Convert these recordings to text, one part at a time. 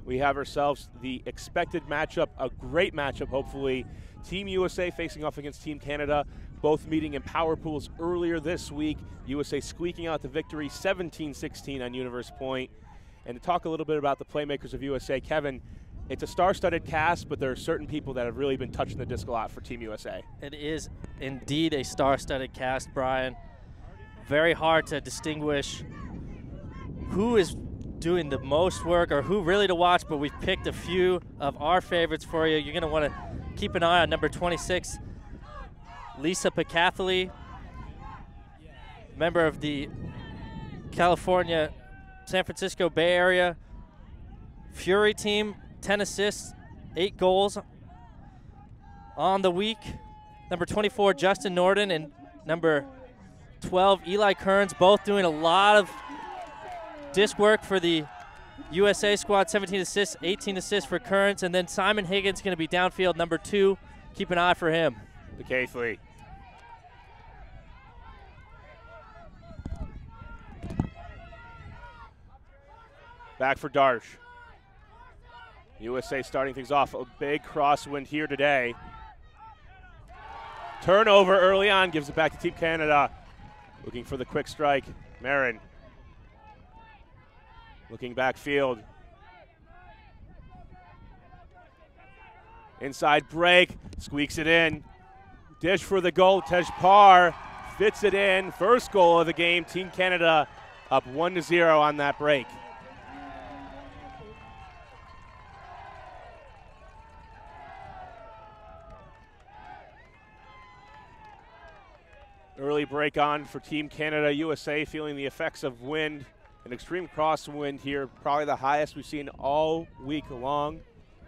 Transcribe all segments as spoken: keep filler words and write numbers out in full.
we have ourselves the expected matchup, a great matchup, hopefully. Team U S A facing off against Team Canada, both meeting in power pools earlier this week. U S A squeaking out the victory seventeen sixteen on Universe Point. And to talk a little bit about the playmakers of U S A, Kevin, it's a star-studded cast, but there are certain people that have really been touching the disc a lot for Team U S A. It is indeed a star-studded cast, Brian. Very hard to distinguish who is doing the most work or who really to watch, but we've picked a few of our favorites for you. You're going to want to keep an eye on number twenty-six, Lisa Picathley, member of the California, San Francisco Bay Area Fury team, ten assists, eight goals on the week. Number twenty-four, Justin Norden, and number twelve, Eli Kearns, both doing a lot of disc work for the U S A squad, seventeen assists, eighteen assists for Kearns, and then Simon Higgins going to be downfield, number two. Keep an eye for him. Picathley. Back for Darsh. U S A starting things off. A big crosswind here today. Turnover early on, gives it back to Team Canada. Looking for the quick strike. Marin. Looking backfield. Inside break. Squeaks it in. Dish for the goal. Tejpar fits it in. First goal of the game. Team Canada up one to zero on that break. Early break on for Team Canada. U S A feeling the effects of wind, an extreme crosswind here, probably the highest we've seen all week long.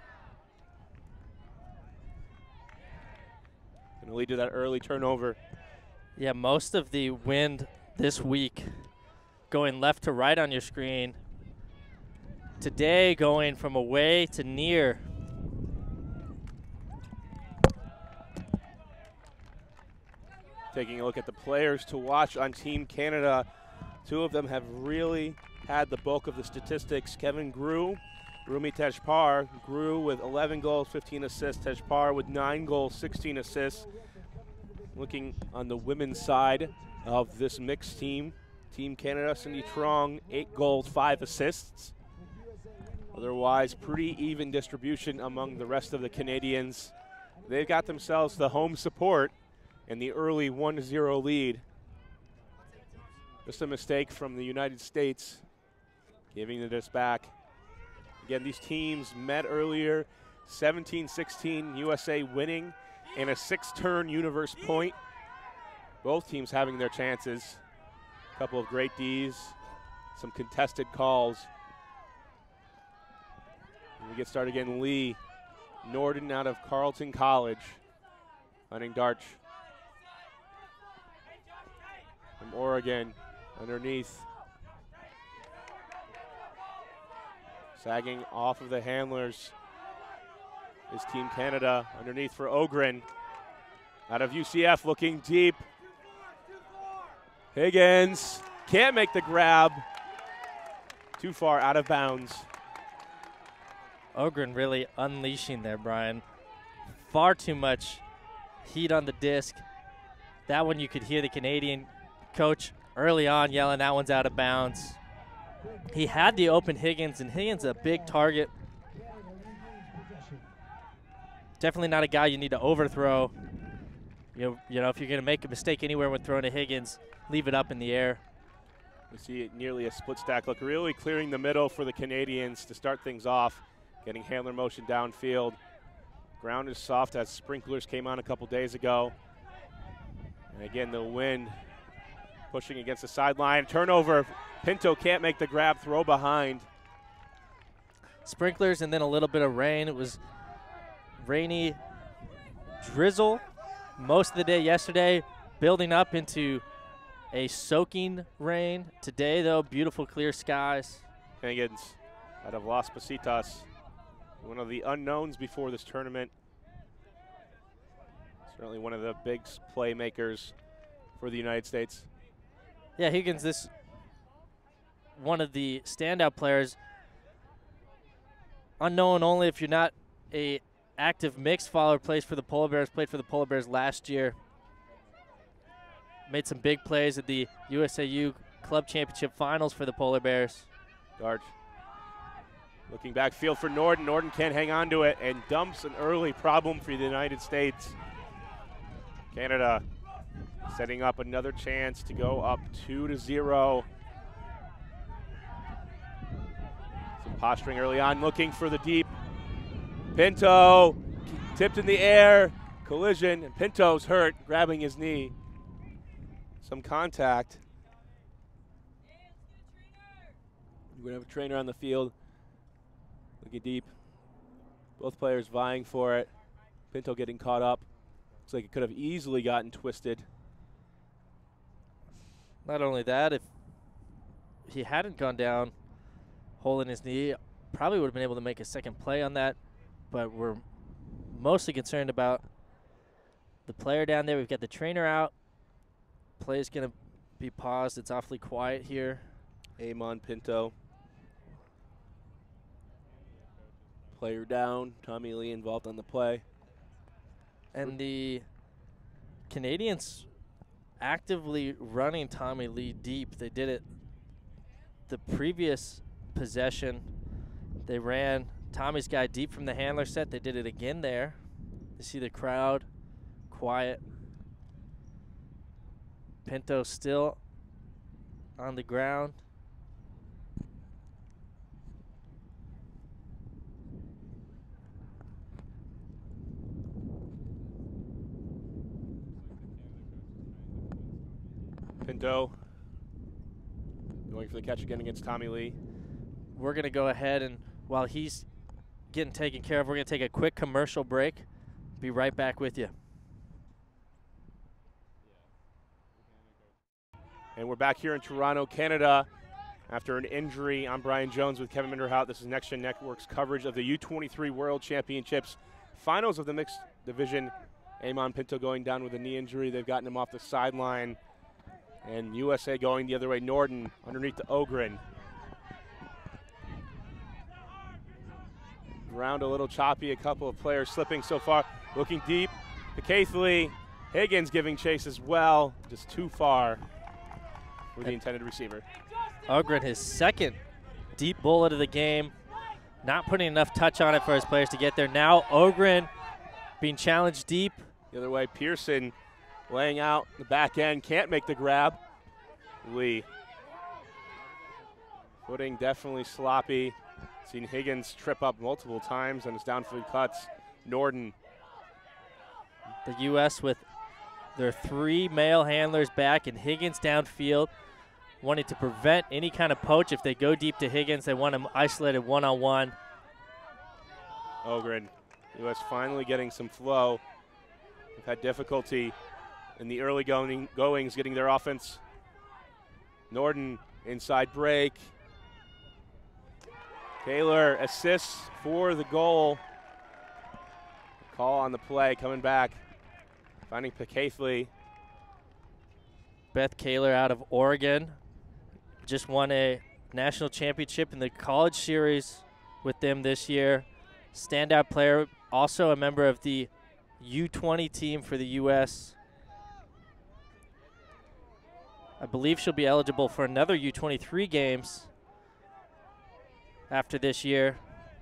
Going to lead to that early turnover. Yeah, most of the wind this week going left to right on your screen. Today going from away to near. Taking a look at the players to watch on Team Canada. Two of them have really had the bulk of the statistics. Kevin Grew, Rumi Tejpar. Grew with eleven goals, fifteen assists. Tejpar with nine goals, sixteen assists. Looking on the women's side of this mixed team, Team Canada, Cindy Trong, eight goals, five assists. Otherwise, pretty even distribution among the rest of the Canadians. They've got themselves the home support and the early one to zero lead. Just a mistake from the United States, giving this back. Again, these teams met earlier, seventeen sixteen, U S A winning, and a six-turn Universe Point. Both teams having their chances. A couple of great Ds, some contested calls. And we get started again. Lee Norden out of Carleton College, hunting Darch. From Oregon, underneath. Sagging off of the handlers is Team Canada. Underneath for Ogren. Out of U C F, looking deep. Higgins can't make the grab. Too far out of bounds. Ogren really unleashing there, Brian. Far too much heat on the disc. That one you could hear the Canadian coach early on yelling that one's out of bounds. He had the open Higgins, and Higgins a big target. Definitely not a guy you need to overthrow. You know, you know if you're going to make a mistake anywhere when throwing to Higgins, leave it up in the air. We see it nearly a split stack look, really clearing the middle for the Canadians to start things off, getting handler motion downfield. Ground is soft as sprinklers came on a couple days ago. And again, the wind pushing against the sideline. Turnover. Pinto can't make the grab, throw behind. Sprinklers and then a little bit of rain. It was rainy drizzle most of the day yesterday, building up into a soaking rain. Today, though, beautiful clear skies. Higgins out of Las Positas, one of the unknowns before this tournament. Certainly one of the big playmakers for the United States. Yeah, Higgins, this one of the standout players. unknown only if you're not a active mixed follower, plays for the Polar Bears, played for the Polar Bears last year. Made some big plays at the U S A U Club Championship Finals for the Polar Bears. Darch looking backfield for Norden. Norden can't hang on to it and dumps an early problem for the United States. Canada setting up another chance to go up two to zero. Some posturing early on, looking for the deep. Pinto tipped in the air, collision, and Pinto's hurt, grabbing his knee. Some contact. We're going to have a trainer on the field. Looking deep. Both players vying for it. Pinto getting caught up. Looks like it could have easily gotten twisted. Not only that, if he hadn't gone down holding his knee, probably would have been able to make a second play on that. But we're mostly concerned about the player down there. We've got the trainer out. Play is going to be paused. It's awfully quiet here. Amon Pinto. Player down. Tommy Lee involved on the play. And the Canadians actively running Tommy Lee deep. They did it the previous possession. They ran Tommy's guy deep from the handler set. They did it again there. You see the crowd quiet. Pinto still on the ground. Pinto going for the catch again against Tommy Lee. We're going to go ahead, and while he's getting taken care of, we're going to take a quick commercial break. Be right back with you. And we're back here in Toronto, Canada. After an injury, I'm Brian Jones with Kevin Minderhout. This is Next Gen Network's coverage of the U twenty-three World Championships finals of the mixed division. Amon Pinto going down with a knee injury. They've gotten him off the sideline. And U S A going the other way. Norden underneath to Ogren. Ground a little choppy. A couple of players slipping so far. Looking deep. McCaithley. Higgins giving chase as well. Just too far for the intended receiver. Ogren, his second deep bullet of the game. Not putting enough touch on it for his players to get there. Now Ogren being challenged deep. The other way, Pearson laying out the back end, can't make the grab. Lee. Footing definitely sloppy. Seen Higgins trip up multiple times on his downfield cuts. Norden. The U S with their three male handlers back and Higgins downfield, wanting to prevent any kind of poach. If they go deep to Higgins, they want him isolated one-on-one. Ogren. U S finally getting some flow. They've had difficulty in the early going, goings, getting their offense. Norden inside break. Taylor assists for the goal. Call on the play, coming back. Finding McCaithley. Beth Kaler out of Oregon. Just won a national championship in the college series with them this year. Standout player, also a member of the U twenty team for the U S I believe she'll be eligible for another U twenty-three games after this year.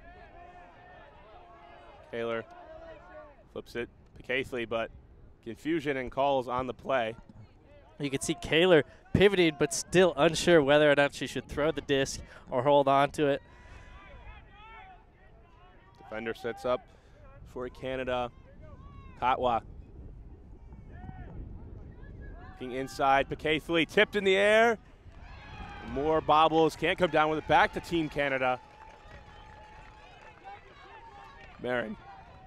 Taylor flips it. McCaithley, but confusion and calls on the play. You can see Kaler pivoting, but still unsure whether or not she should throw the disc or hold on to it. Defender sets up for Canada. Katwa. Looking inside, McCaithley tipped in the air. More bobbles, can't come down with it. Back to Team Canada. Marin.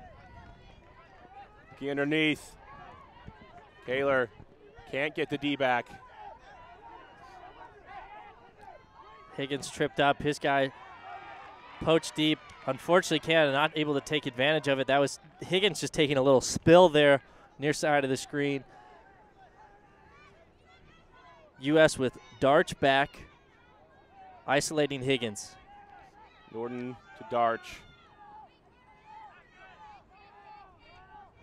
Looking underneath. Kaler can't get the D back. Higgins tripped up. His guy poached deep. Unfortunately, Canada not able to take advantage of it. That was Higgins just taking a little spill there near side of the screen. U S with Darch back, isolating Higgins. Norden to Darch.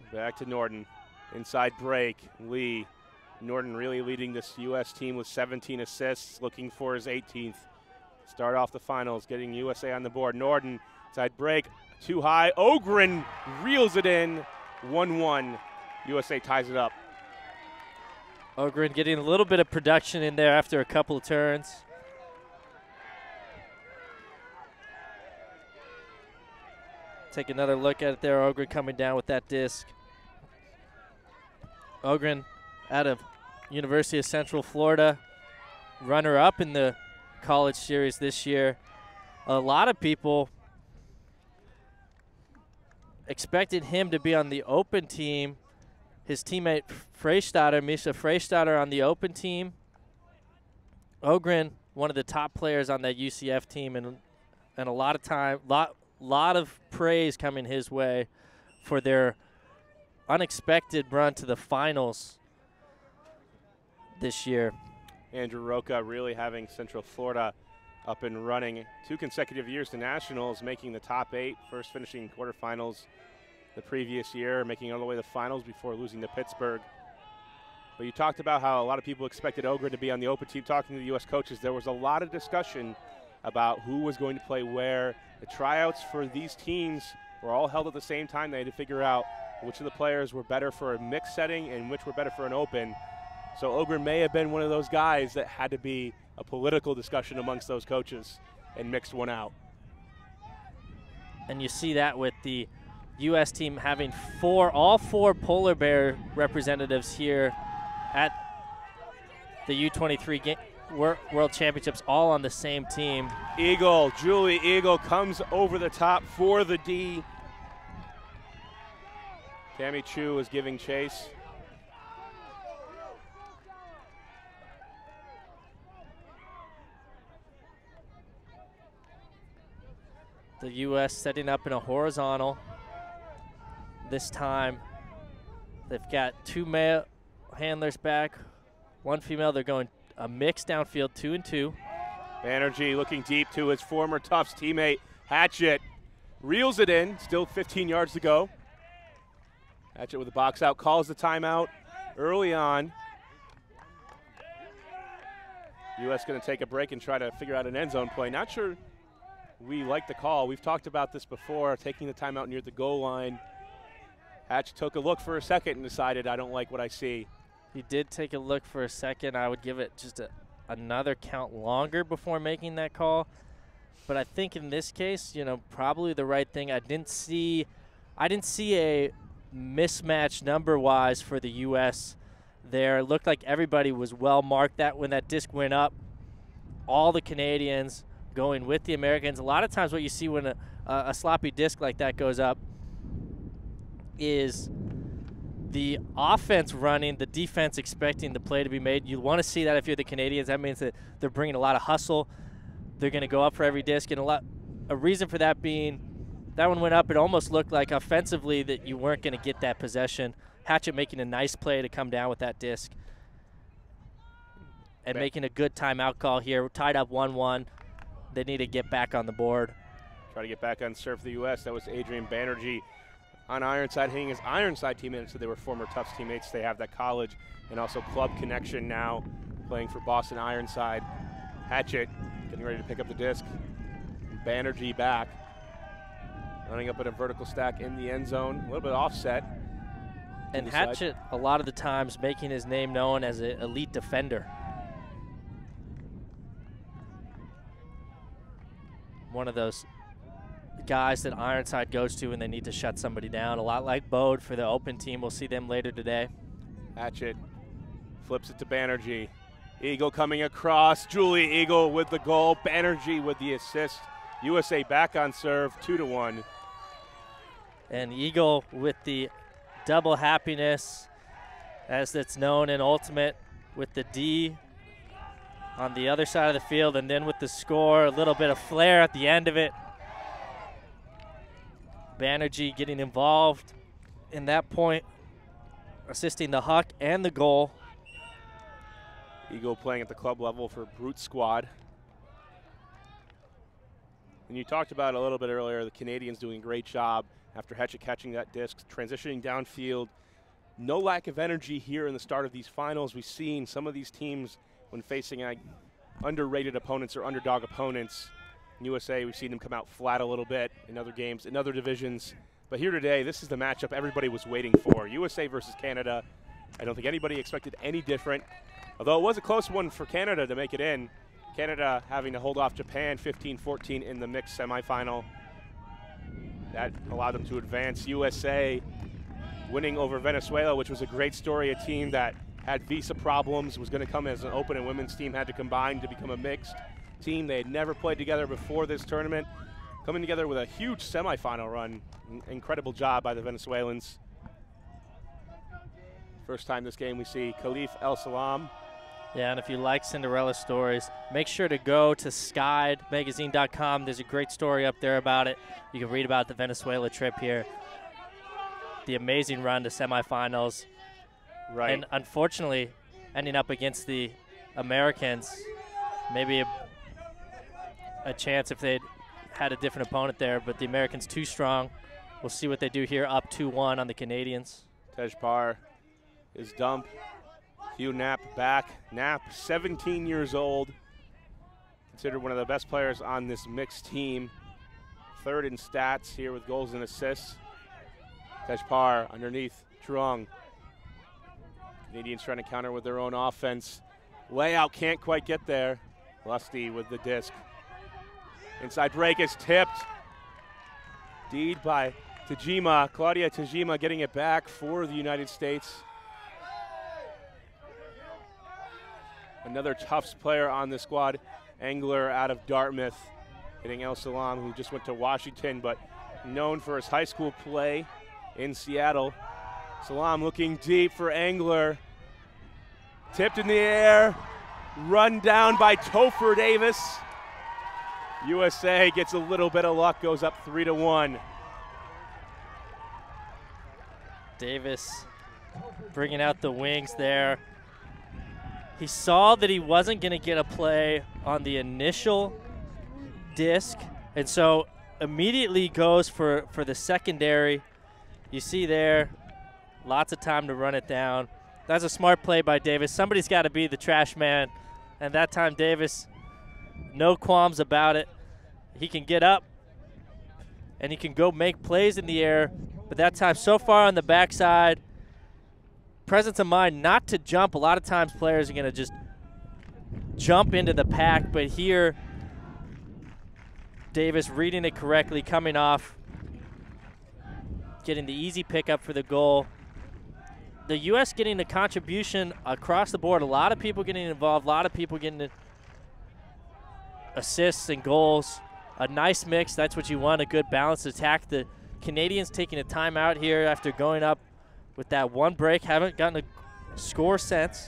Back to Norton. Inside break. Lee. Norton really leading this U S team with seventeen assists, looking for his eighteenth. Start off the finals, getting U S A on the board. Norton, inside break, too high. Ogren reels it in, one one. U S A ties it up. Ogren getting a little bit of production in there after a couple of turns. Take another look at it there. Ogren coming down with that disc. Ogren out of University of Central Florida, runner-up in the college series this year. A lot of people expected him to be on the open team. His teammate Freistadter, Misha Freistadter, on the open team. Ogren, one of the top players on that U C F team, and and a lot of time, lot lot of praise coming his way for their unexpected run to the finals this year. Andrew Roca really having Central Florida up and running two consecutive years to nationals, making the top eight, first finishing quarterfinals the previous year, making it all the way to the finals before losing to Pittsburgh. But you talked about how a lot of people expected Ogren to be on the open team. Talking to the U S coaches, there was a lot of discussion about who was going to play where. The tryouts for these teams were all held at the same time. They had to figure out which of the players were better for a mixed setting and which were better for an open. So Ogren may have been one of those guys that had to be a political discussion amongst those coaches and mixed one out. And you see that with the U S team having four, all four Polar Bear representatives here at the U twenty-three game, World Championships, all on the same team. Eagle, Julie Eagle comes over the top for the D. Tammy Chu is giving chase. The U S setting up in a horizontal. This time, they've got two male handlers back, one female. They're going a mix downfield, two and two. Banerjee looking deep to his former Tufts teammate, Hatchett. Reels it in, still fifteen yards to go. Hatchett with the box out, calls the timeout early on. U S going to take a break and try to figure out an end zone play. Not sure we like the call. We've talked about this before, taking the timeout near the goal line. Hatch took a look for a second and decided, I don't like what I see. He did take a look for a second. I would give it just a, another count longer before making that call. But I think in this case, you know, probably the right thing. I didn't see, I didn't see a mismatch number-wise for the U S there. It looked like everybody was well marked that when that disc went up. All the Canadians going with the Americans. A lot of times what you see when a, a sloppy disc like that goes up is the offense running, the defense expecting the play to be made. You want to see that if you're the Canadians. That means that they're bringing a lot of hustle. They're going to go up for every disc. And a, lot, a reason for that being that one went up. It almost looked like offensively that you weren't going to get that possession. Hatchett making a nice play to come down with that disc. And making a good timeout call here. We're tied up one one. They need to get back on the board. Try to get back on serve for the U S. That was Adrian Banerjee on Ironside, hitting his Ironside teammates, so they were former Tufts teammates. They have that college and also club connection now, playing for Boston Ironside. Hatchett getting ready to pick up the disc. Banerjee back, running up in a vertical stack in the end zone, a little bit offset. And Hatchett, a lot of the times, making his name known as an elite defender. One of those guys that Ironside goes to when they need to shut somebody down. A lot like Bode for the open team. We'll see them later today. Hatchett flips it to Banerjee. Eagle coming across. Julie Eagle with the goal. Banerjee with the assist. U S A back on serve, two to one. And Eagle with the double happiness, as it's known in Ultimate, with the D on the other side of the field, and then with the score, a little bit of flair at the end of it. Banerjee getting involved in that point, assisting the huck and the goal. Eagle playing at the club level for Brute Squad. And you talked about it a little bit earlier, the Canadians doing a great job after Hetchik catching that disc, transitioning downfield. No lack of energy here in the start of these finals. We've seen some of these teams when facing uh, underrated opponents or underdog opponents. In U S A, we've seen them come out flat a little bit in other games, in other divisions. But here today, this is the matchup everybody was waiting for. U S A versus Canada. I don't think anybody expected any different. Although it was a close one for Canada to make it in. Canada having to hold off Japan fifteen fourteen in the mixed semifinal. That allowed them to advance. U S A winning over Venezuela, which was a great story. A team that had visa problems, was going to come as an open and women's team, had to combine to become a mixed team. They had never played together before this tournament. Coming together with a huge semifinal run. Incredible job by the Venezuelans. First time this game we see Khalif El Salam. Yeah, and if you like Cinderella stories, make sure to go to sky magazine dot com. There's a great story up there about it. You can read about the Venezuela trip here. The amazing run to semifinals. Right. And unfortunately, ending up against the Americans, maybe a, a chance if they'd had a different opponent there, but the Americans too strong. We'll see what they do here, up two one on the Canadians. Tejpar is dumped. Hugh Knapp back. Knapp, seventeen years old, considered one of the best players on this mixed team. Third in stats here with goals and assists. Tejpar underneath Truong. Canadians trying to counter with their own offense. Layout can't quite get there. Lusty with the disc. Inside break is tipped. Deed by Tajima. Claudia Tajima getting it back for the United States. Another Tufts player on the squad, Engler out of Dartmouth, hitting El Salam, who just went to Washington, but known for his high school play in Seattle. Salam looking deep for Engler. Tipped in the air, run down by Topher Davis. U S A gets a little bit of luck, goes up three to one. Davis bringing out the wings there. He saw that he wasn't going to get a play on the initial disc, and so immediately goes for, for the secondary. You see there, lots of time to run it down. That's a smart play by Davis. Somebody's got to be the trash man, and that time Davis, no qualms about it. He can get up, and he can go make plays in the air, but that time so far on the backside, presence of mind not to jump. A lot of times players are going to just jump into the pack, but here Davis reading it correctly, coming off, getting the easy pickup for the goal. The U S getting the contribution across the board. A lot of people getting involved, a lot of people getting the assists and goals. A nice mix, that's what you want, a good balanced attack. The Canadians taking a timeout here after going up with that one break, haven't gotten a score since.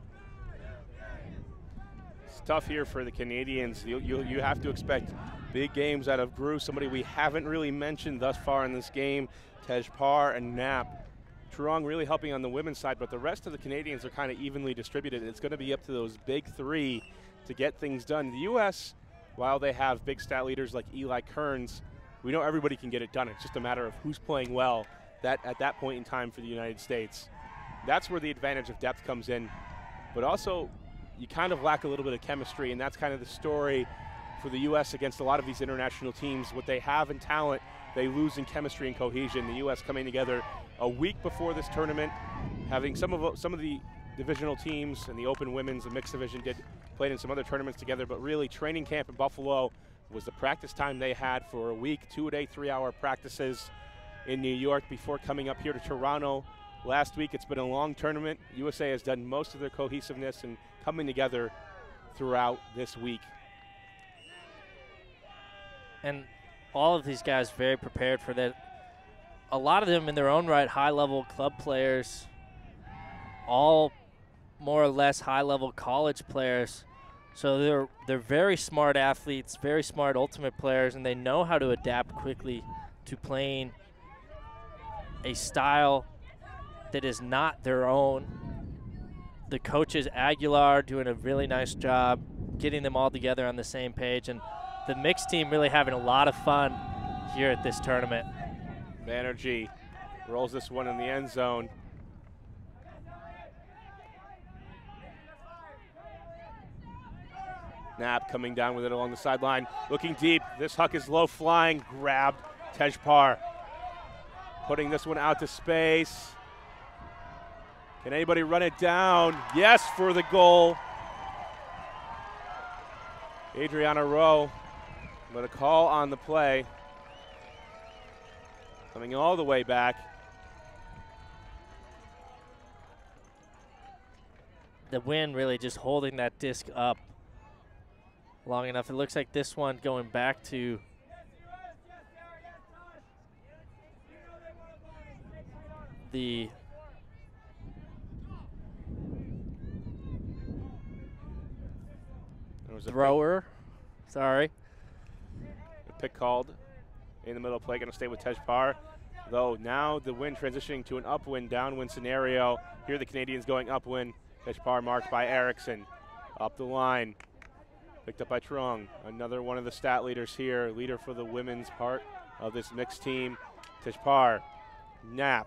It's tough here for the Canadians. You, you, you have to expect big games out of Grew, somebody we haven't really mentioned thus far in this game, Tejpar and Knapp. Truong really helping on the women's side, but the rest of the Canadians are kind of evenly distributed. It's going to be up to those big three to get things done. The U S, while they have big stat leaders like Eli Kearns, we know everybody can get it done. It's just a matter of who's playing well that at that point in time for the United States. That's where the advantage of depth comes in. But also, you kind of lack a little bit of chemistry, and that's kind of the story for the U S against a lot of these international teams. What they have in talent, they lose in chemistry and cohesion. The U S coming together a week before this tournament, having some of some of the divisional teams and the open women's, the mixed division did played in some other tournaments together, but really training camp in Buffalo was the practice time they had for a week, two-a-day, three-hour practices in New York before coming up here to Toronto last week. It's been a long tournament. U S A has done most of their cohesiveness and coming together throughout this week. And all of these guys very prepared for that. A lot of them in their own right, high-level club players, all more or less high-level college players. So they're they're very smart athletes, very smart ultimate players, and they know how to adapt quickly to playing a style that is not their own. The coaches, Aguilar, doing a really nice job getting them all together on the same page. And the mixed team really having a lot of fun here at this tournament. Banerjee rolls this one in the end zone. Knapp coming down with it along the sideline, looking deep. This huck is low flying, grabbed. Tejpar putting this one out to space. Can anybody run it down? Yes, for the goal. Adriana Rowe, but a call on the play. Coming all the way back. The wind really just holding that disc up long enough. It looks like this one going back to the there was a thrower. Pick. Sorry. A pick called in the middle of play, going to stay with Tejpar. Though now the wind transitioning to an upwind, downwind scenario. Here the Canadians going upwind. Tejpar marked by Erickson. Up the line. Picked up by Trung. Another one of the stat leaders here. Leader for the women's part of this mixed team. Tejpar. Knapp.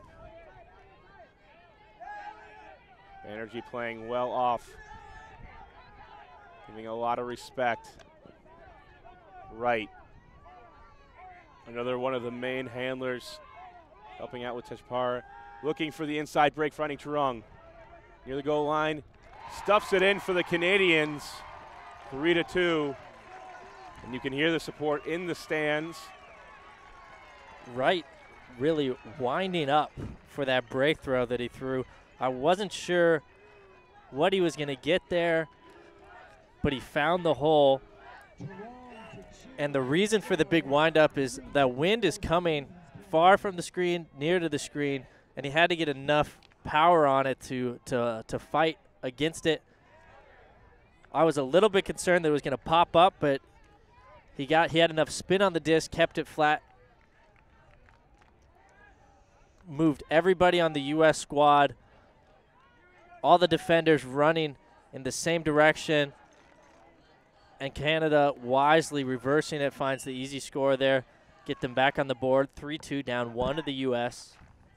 Banerjee playing well off. Giving a lot of respect. Right. Another one of the main handlers helping out with Tejpar. Looking for the inside break, finding Trung. Near the goal line. Stuffs it in for the Canadians. Three to two. And you can hear the support in the stands. Right, really winding up for that break throw that he threw. I wasn't sure what he was going to get there, but he found the hole. And the reason for the big windup is that wind is coming far from the screen, near to the screen, and he had to get enough power on it to to to fight against it. I was a little bit concerned that it was going to pop up, but he got he had enough spin on the disc, kept it flat, moved everybody on the U S squad, all the defenders running in the same direction, and Canada wisely reversing it, finds the easy score there, get them back on the board, three two down one to the U S.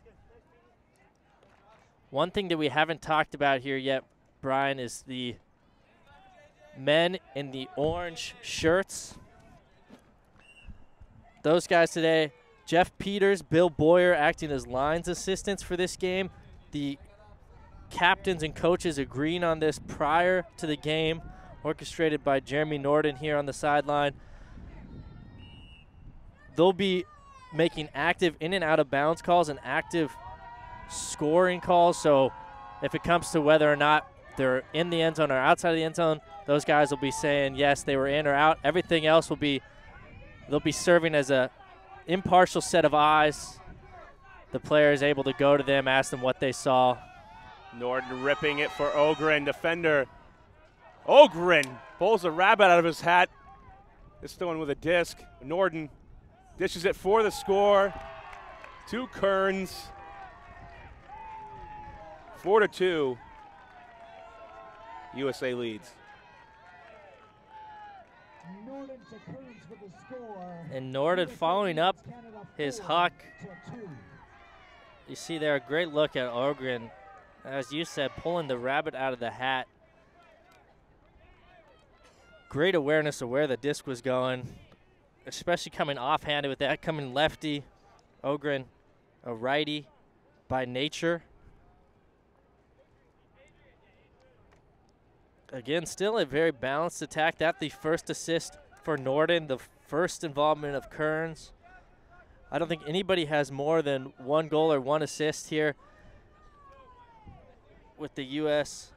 One thing that we haven't talked about here yet, Brian, is the men in the orange shirts. Those guys today, Jeff Peters, Bill Boyer acting as lines assistants for this game. The captains and coaches agreeing on this prior to the game, orchestrated by Jeremy Norden here on the sideline. They'll be making active in and out of bounds calls and active scoring calls. So if it comes to whether or not they're in the end zone or outside of the end zone, those guys will be saying yes, they were in or out. Everything else will be, they'll be serving as a impartial set of eyes. The player is able to go to them, ask them what they saw. Norden ripping it for Ogren, defender. Ogren pulls a rabbit out of his hat. This one with a disc. Norden dishes it for the score. To Kearns. Four to two. U S A leads. And Norden following up his huck. You see there a great look at Ogren, as you said, pulling the rabbit out of the hat. Great awareness of where the disc was going, especially coming offhanded with that, coming lefty. Ogren, a righty by nature. Again, still a very balanced attack. That the first assist for Norden, the first involvement of Kearns. I don't think anybody has more than one goal or one assist here with the U S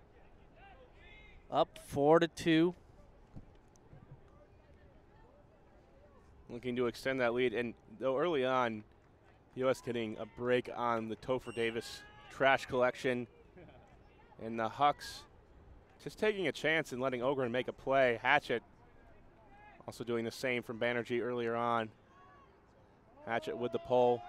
up four to two. Looking to extend that lead, and though early on, U S getting a break on the Topher Davis trash collection, and the Hucks just taking a chance and letting Ogren make a play. Hatchett also doing the same from Banerjee earlier on. Hatchett with the pole.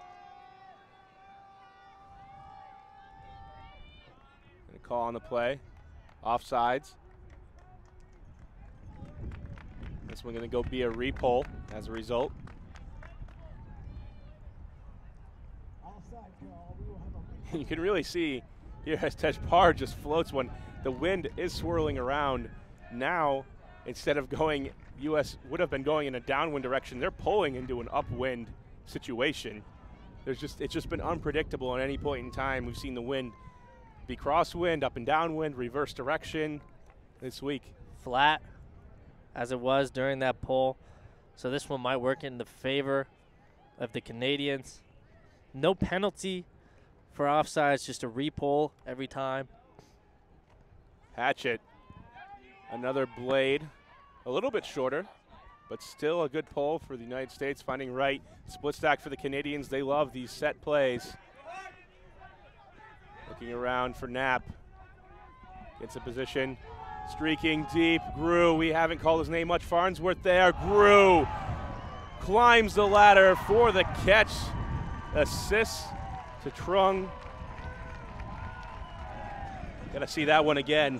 And a call on the play. Offsides. This one going to go be a repole as a result. You can really see here as Tejpar just floats one. The wind is swirling around. Now, instead of going, U S would have been going in a downwind direction. They're pulling into an upwind situation. There's just it's just been unpredictable at any point in time. We've seen the wind be crosswind, up and downwind, reverse direction this week. Flat, as it was during that pull. So this one might work in the favor of the Canadians. No penalty for offsides, just a repull every time. Hatchet, another blade, a little bit shorter, but still a good pull for the United States, finding right. Split stack for the Canadians. They love these set plays. Looking around for Knapp. Gets a position. Streaking deep. Grew. We haven't called his name much. Farnsworth there. Grew climbs the ladder for the catch. Assist to Trung. Gotta see that one again.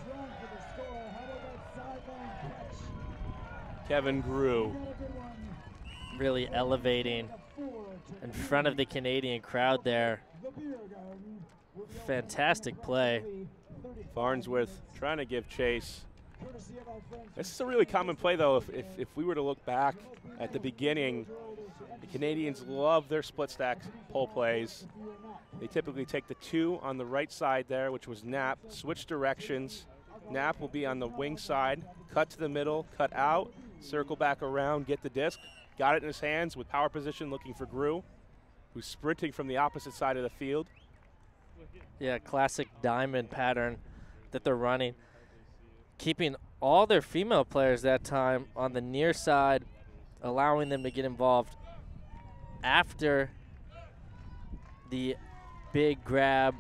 Kevin Grew. Really elevating in front of the Canadian crowd there. Fantastic play. Farnsworth trying to give chase. This is a really common play, though. If, if, if we were to look back at the beginning, the Canadians love their split stack pole plays. They typically take the two on the right side there, which was Knapp, switch directions. Knapp will be on the wing side, cut to the middle, cut out, circle back around, get the disc. Got it in his hands with power position, looking for Grew, who's sprinting from the opposite side of the field. Yeah, classic diamond pattern that they're running. Keeping all their female players that time on the near side, allowing them to get involved after the big grab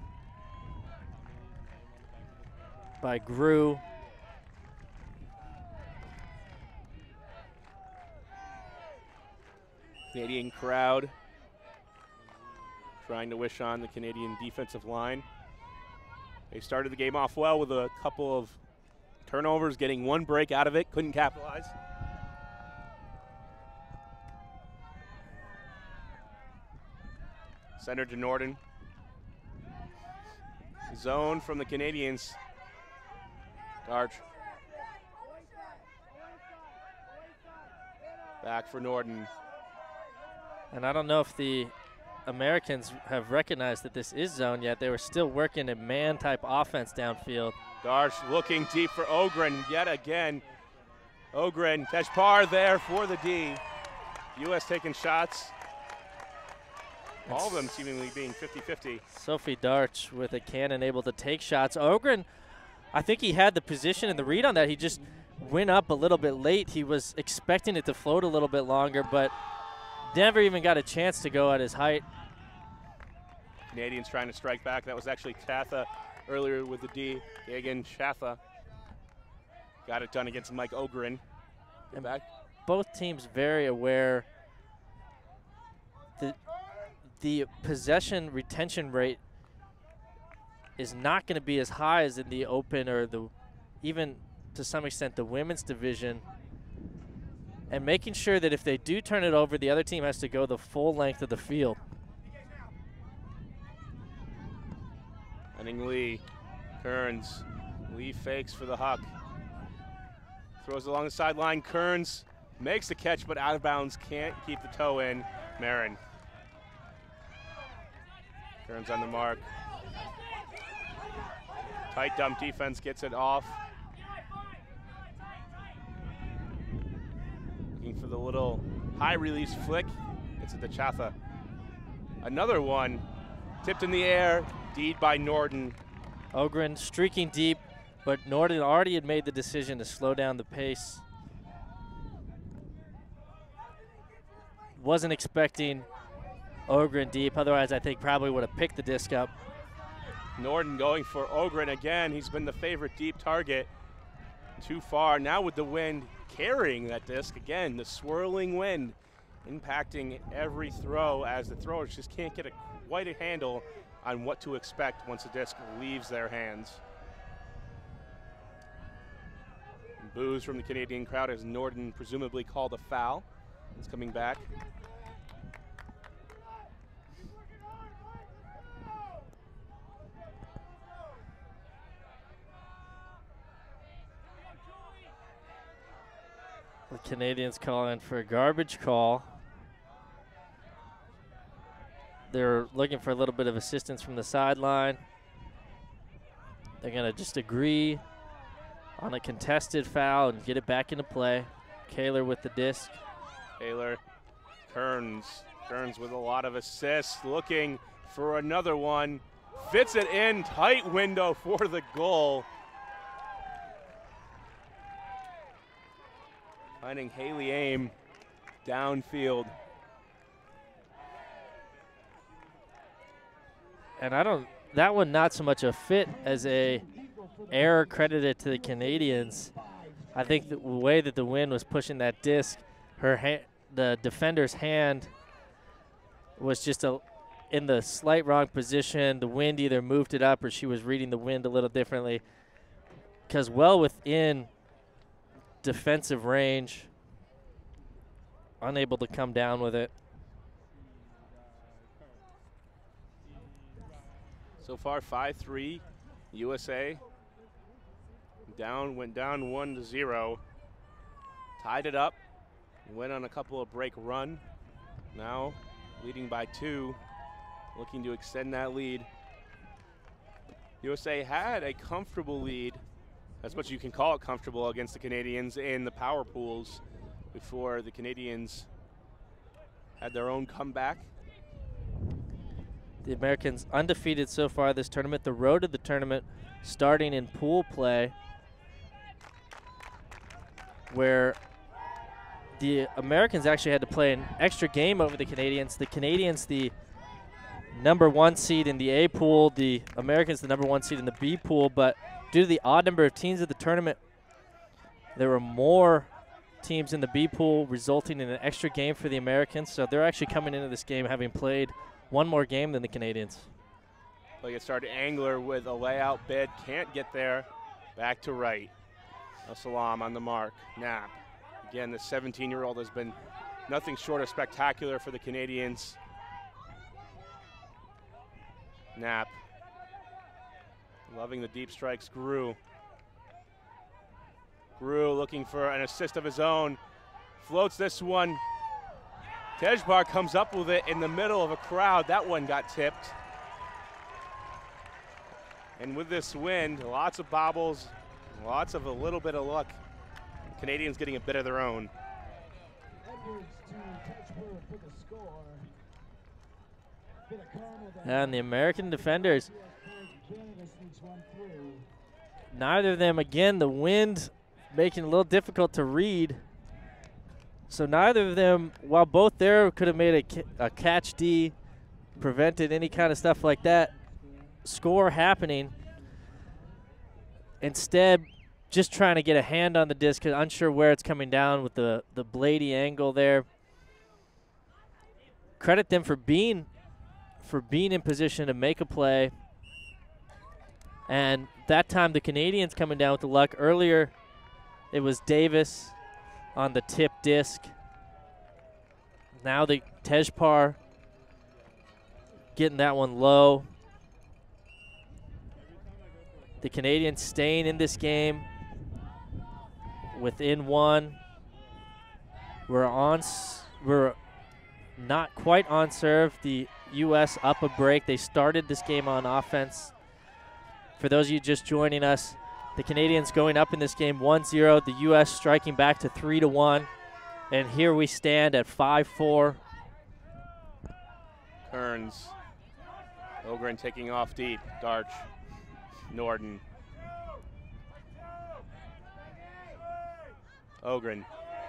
by Grew. Canadian crowd trying to wish on the Canadian defensive line. They started the game off well with a couple of turnovers, getting one break out of it, couldn't capitalize. Center to Norden. Zone from the Canadians. Darch. Back for Norden. And I don't know if the Americans have recognized that this is zone yet. They were still working a man-type offense downfield. Darsh looking deep for Ogren yet again. Ogren, Tejpar there for the D. U S taking shots. All of them seemingly being fifty fifty. Sophie Darch with a cannon able to take shots. Ogren, I think he had the position and the read on that. He just went up a little bit late. He was expecting it to float a little bit longer, but never even got a chance to go at his height. Canadians trying to strike back. That was actually Chatha earlier with the D. Gagan Chatha got it done against Mike Ogren. And back. Both teams very aware that the possession retention rate is not going to be as high as in the open or the even to some extent the women's division. And making sure that if they do turn it over, the other team has to go the full length of the field. Henning Lee, Kearns. Lee fakes for the Huck. Throws along the sideline. Kearns makes the catch, but out of bounds. Can't keep the toe in. Marin. Kearns on the mark. Tight dump defense gets it off. Looking for the little high release flick. It's at the Chatha. Another one tipped in the air. Deed by Norden. Ogren streaking deep, but Norden already had made the decision to slow down the pace. Wasn't expecting Ogren deep, otherwise I think probably would have picked the disc up. Norden going for Ogren again. He's been the favorite deep target. Too far. Now with the wind carrying that disc again, the swirling wind impacting every throw as the throwers just can't get a, quite a handle on what to expect once the disc leaves their hands. Boos from the Canadian crowd as Norden presumably called a foul. It's coming back. The Canadians calling for a garbage call. They're looking for a little bit of assistance from the sideline. They're going to just agree on a contested foul and get it back into play. Kaler with the disc. Kaler, Kearns, Kearns with a lot of assists, looking for another one. Fits it in, tight window for the goal. Finding Haley Aim downfield. And I don't, that one not so much a fit as a error credited to the Canadians. I think the way that the wind was pushing that disc, her ha- the defender's hand was just a, in the slight wrong position. The wind either moved it up or she was reading the wind a little differently. Because well within defensive range, unable to come down with it. So far, five three, U S A. Down, went down one to zero. Tied it up, went on a couple of break run. Now leading by two, looking to extend that lead. U S A had a comfortable lead, as much as you can call it comfortable, against the Canadians in the power pools before the Canadians had their own comeback. The Americans undefeated so far this tournament. The road to the tournament starting in pool play, where the Americans actually had to play an extra game over the Canadians. The Canadians, the number one seed in the A pool, the Americans, the number one seed in the B pool, but due to the odd number of teams at the tournament, there were more teams in the B pool, resulting in an extra game for the Americans. So they're actually coming into this game having played one more game than the Canadians. Play it started Angler with a layout bid, can't get there. Back to right. Salam on the mark. Knapp. Again, the seventeen-year-old has been nothing short of spectacular for the Canadians. Knapp. Loving the deep strikes. Grew. Grew looking for an assist of his own. Floats this one. Tejpar comes up with it in the middle of a crowd. That one got tipped. And with this wind, lots of bobbles, lots of a little bit of luck. Canadians getting a bit of their own. And the American defenders, neither of them, again, the wind making it a little difficult to read. So neither of them, while both there could have made a, a catch D, prevented any kind of stuff like that, score happening. Instead, just trying to get a hand on the disc, unsure where it's coming down with the, the bladey angle there. Credit them for being for being in position to make a play. And that time the Canadians coming down with the luck. Earlier, it was Davis on the tip disc. Now the Tejpar getting that one low. The Canadians staying in this game within one. We're on. We're not quite on serve. The U S up a break. They started this game on offense. For those of you just joining us, the Canadians going up in this game one zero. The U S striking back to three to one. And here we stand at five four. Kearns. Ogren taking off deep. Darch. Norden. Ogren.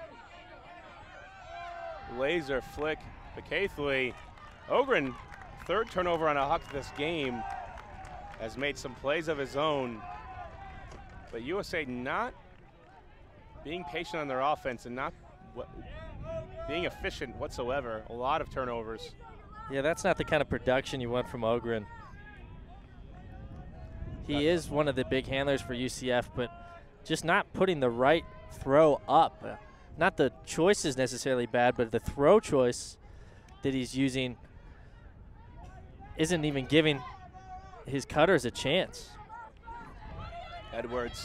Laser flick. McKaythley. Ogren, third turnover on a Huck this game, has made some plays of his own. But U S A not being patient on their offense and not being efficient whatsoever. A lot of turnovers. Yeah, that's not the kind of production you want from Ogren. He is one of the big handlers for U C F, but just not putting the right throw up. Uh, Not the choice is necessarily bad, but the throw choice that he's using isn't even giving his cutters a chance. Edwards.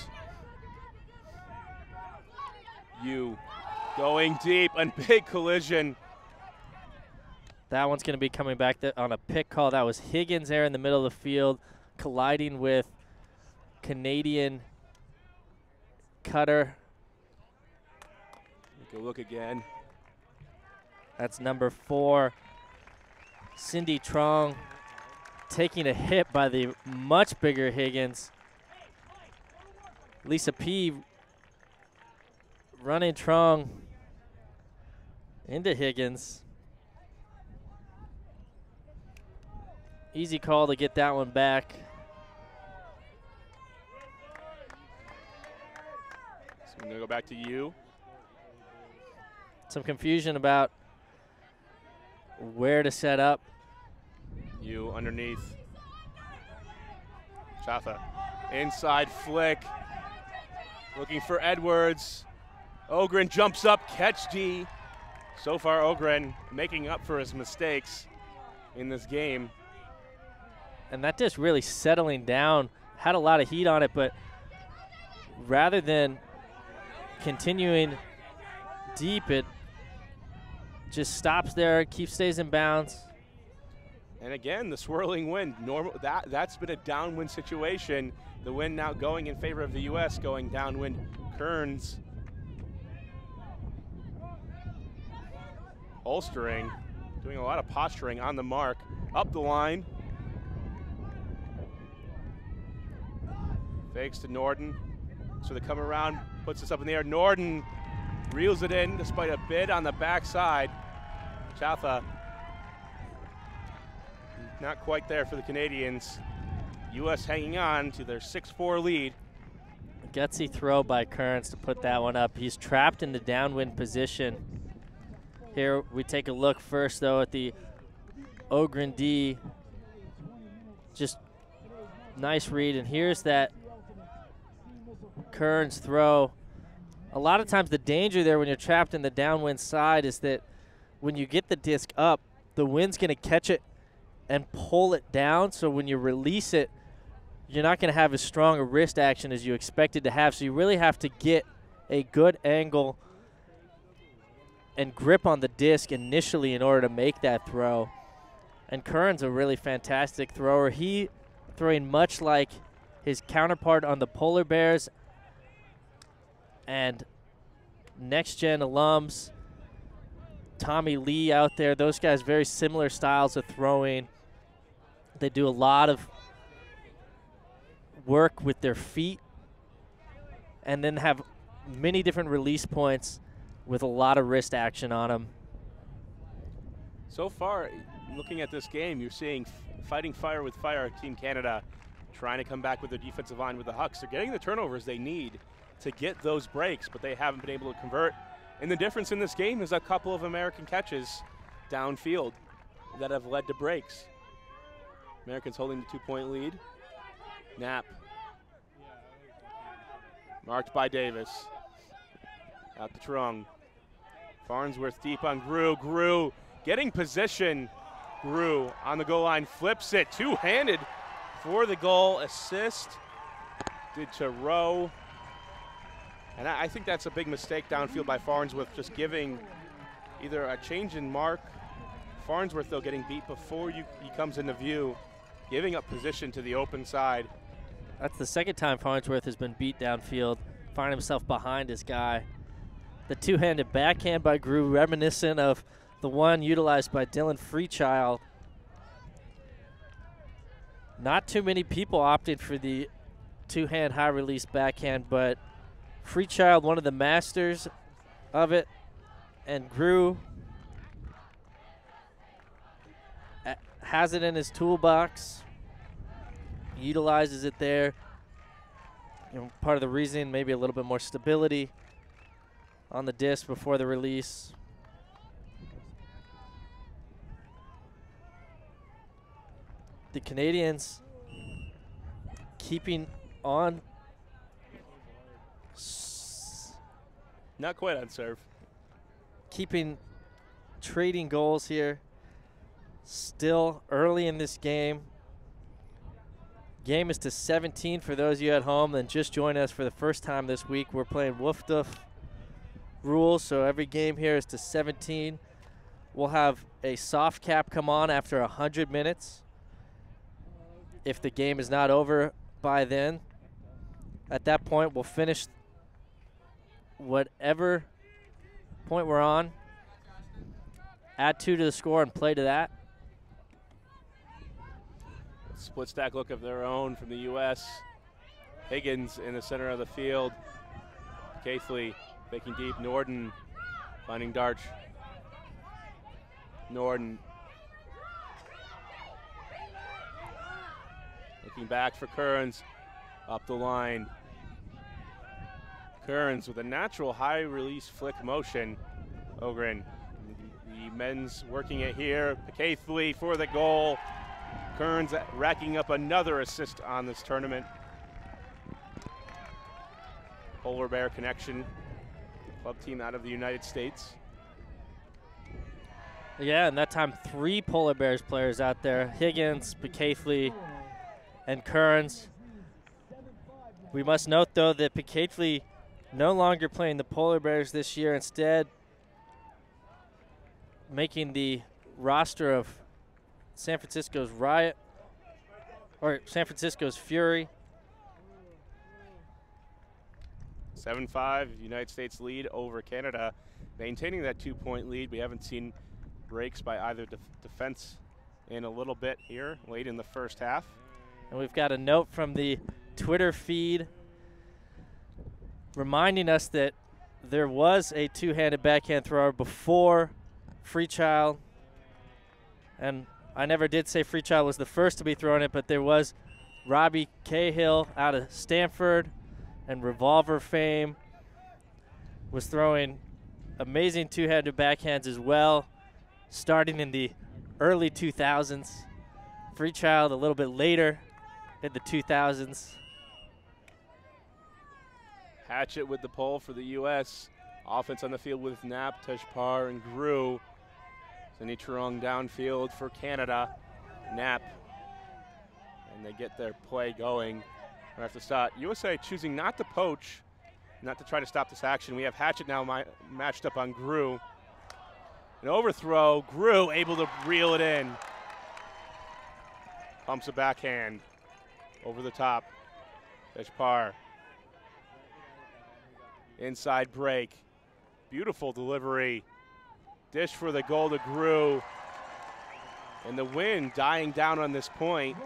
You going deep and big collision. That one's going to be coming back th on a pick call. That was Higgins there in the middle of the field, colliding with Canadian cutter. Take a look again. That's number four, Cindy Trong, taking a hit by the much bigger Higgins. Lisa P running Trong into Higgins. Easy call to get that one back. So I'm going to go back to you. Some confusion about where to set up. You underneath. Chafa. Inside flick. Looking for Edwards. Ogren jumps up, catch D. So far, Ogren making up for his mistakes in this game. And that just really settling down. Had a lot of heat on it, but rather than continuing deep, it just stops there, keeps stays in bounds. And again, the swirling wind. Normal that that's been a downwind situation. The wind now going in favor of the U S, going downwind. Kearns holstering, doing a lot of posturing on the mark. Up the line. Fakes to Norden. So they come around, puts this up in the air. Norden reels it in despite a bid on the backside. Chafa not quite there for the Canadians. U S hanging on to their six four lead. Gutsy throw by Kearns to put that one up. He's trapped in the downwind position. Here we take a look first, though, at the Ogren D. Just nice read, and here's that Kearns throw. A lot of times the danger there when you're trapped in the downwind side is that when you get the disc up, the wind's going to catch it and pull it down. So when you release it, you're not going to have as strong a wrist action as you expected to have. So you really have to get a good angle and grip on the disc initially in order to make that throw. And Kearns a really fantastic thrower. He throwing much like his counterpart on the Polar Bears and Next Gen alums, Tommy Lee out there. Those guys, very similar styles of throwing. They do a lot of work with their feet and then have many different release points with a lot of wrist action on them. So far, looking at this game, you're seeing fighting fire with fire, Team Canada trying to come back with their defensive line with the Hucks. They're getting the turnovers they need to get those breaks, but they haven't been able to convert. And the difference in this game is a couple of American catches downfield that have led to breaks. Americans holding the two-point lead. Knapp. Marked by Davis. Out to Trung. Farnsworth deep on Grew. Grew getting position. Grew on the goal line, flips it. Two-handed for the goal. Assist did to Rowe. And I think that's a big mistake downfield by Farnsworth, just giving either a change in mark. Farnsworth, though, getting beat before you, he comes into view, giving up position to the open side. That's the second time Farnsworth has been beat downfield, finding himself behind his guy. The two-handed backhand by Grew, reminiscent of the one utilized by Dylan Freechild. Not too many people opted for the two-hand high-release backhand, but Freechild, one of the masters of it, and Grew has it in his toolbox, utilizes it there. You know, part of the reason, maybe a little bit more stability on the disc before the release. The Canadians keeping on Not quite on serve. Keeping, trading goals here. Still early in this game. Game is to seventeen for those of you at home that just joined us for the first time this week. We're playing Woofduff rules, so every game here is to seventeen. We'll have a soft cap come on after one hundred minutes. If the game is not over by then, at that point, we'll finish whatever point we're on, add two to the score, and play to that. Split stack look of their own from the U S. Higgins in the center of the field. Keithley making deep. Norden finding Darch. Norden looking back for Kearns. Up the line. Kearns with a natural high release flick motion. Ogren, the men's working it here. Keithley for the goal. Kearns racking up another assist on this tournament. Polar Bear connection, club team out of the United States. Yeah, and that time three Polar Bears players out there. Higgins, Keithley, and Kearns. We must note, though, that Keithley no longer playing the Polar Bears this year, instead making the roster of San Francisco's Riot, or San Francisco's Fury. seven five, United States lead over Canada. Maintaining that two-point lead. We haven't seen breaks by either def defense in a little bit here, late in the first half. And we've got a note from the Twitter feed reminding us that there was a two-handed backhand thrower before Freechild. And I never did say Freechild was the first to be throwing it, but there was Robbie Cahill out of Stanford and Revolver fame was throwing amazing two-handed backhands as well, starting in the early two thousands. Freechild a little bit later in the two thousands. Hatchet with the pole for the U S Offense on the field with Knapp, Tejpar, and Grew. Cindy Trung downfield for Canada. Knapp. And they get their play going right off the start. U S A choosing not to poach, not to try to stop this action. We have Hatchet now matched up on Grew. An overthrow. Grew able to reel it in. Pumps a backhand over the top. Tejpar. Inside break. Beautiful delivery. Dish for the goal to Grew. And the wind dying down on this point.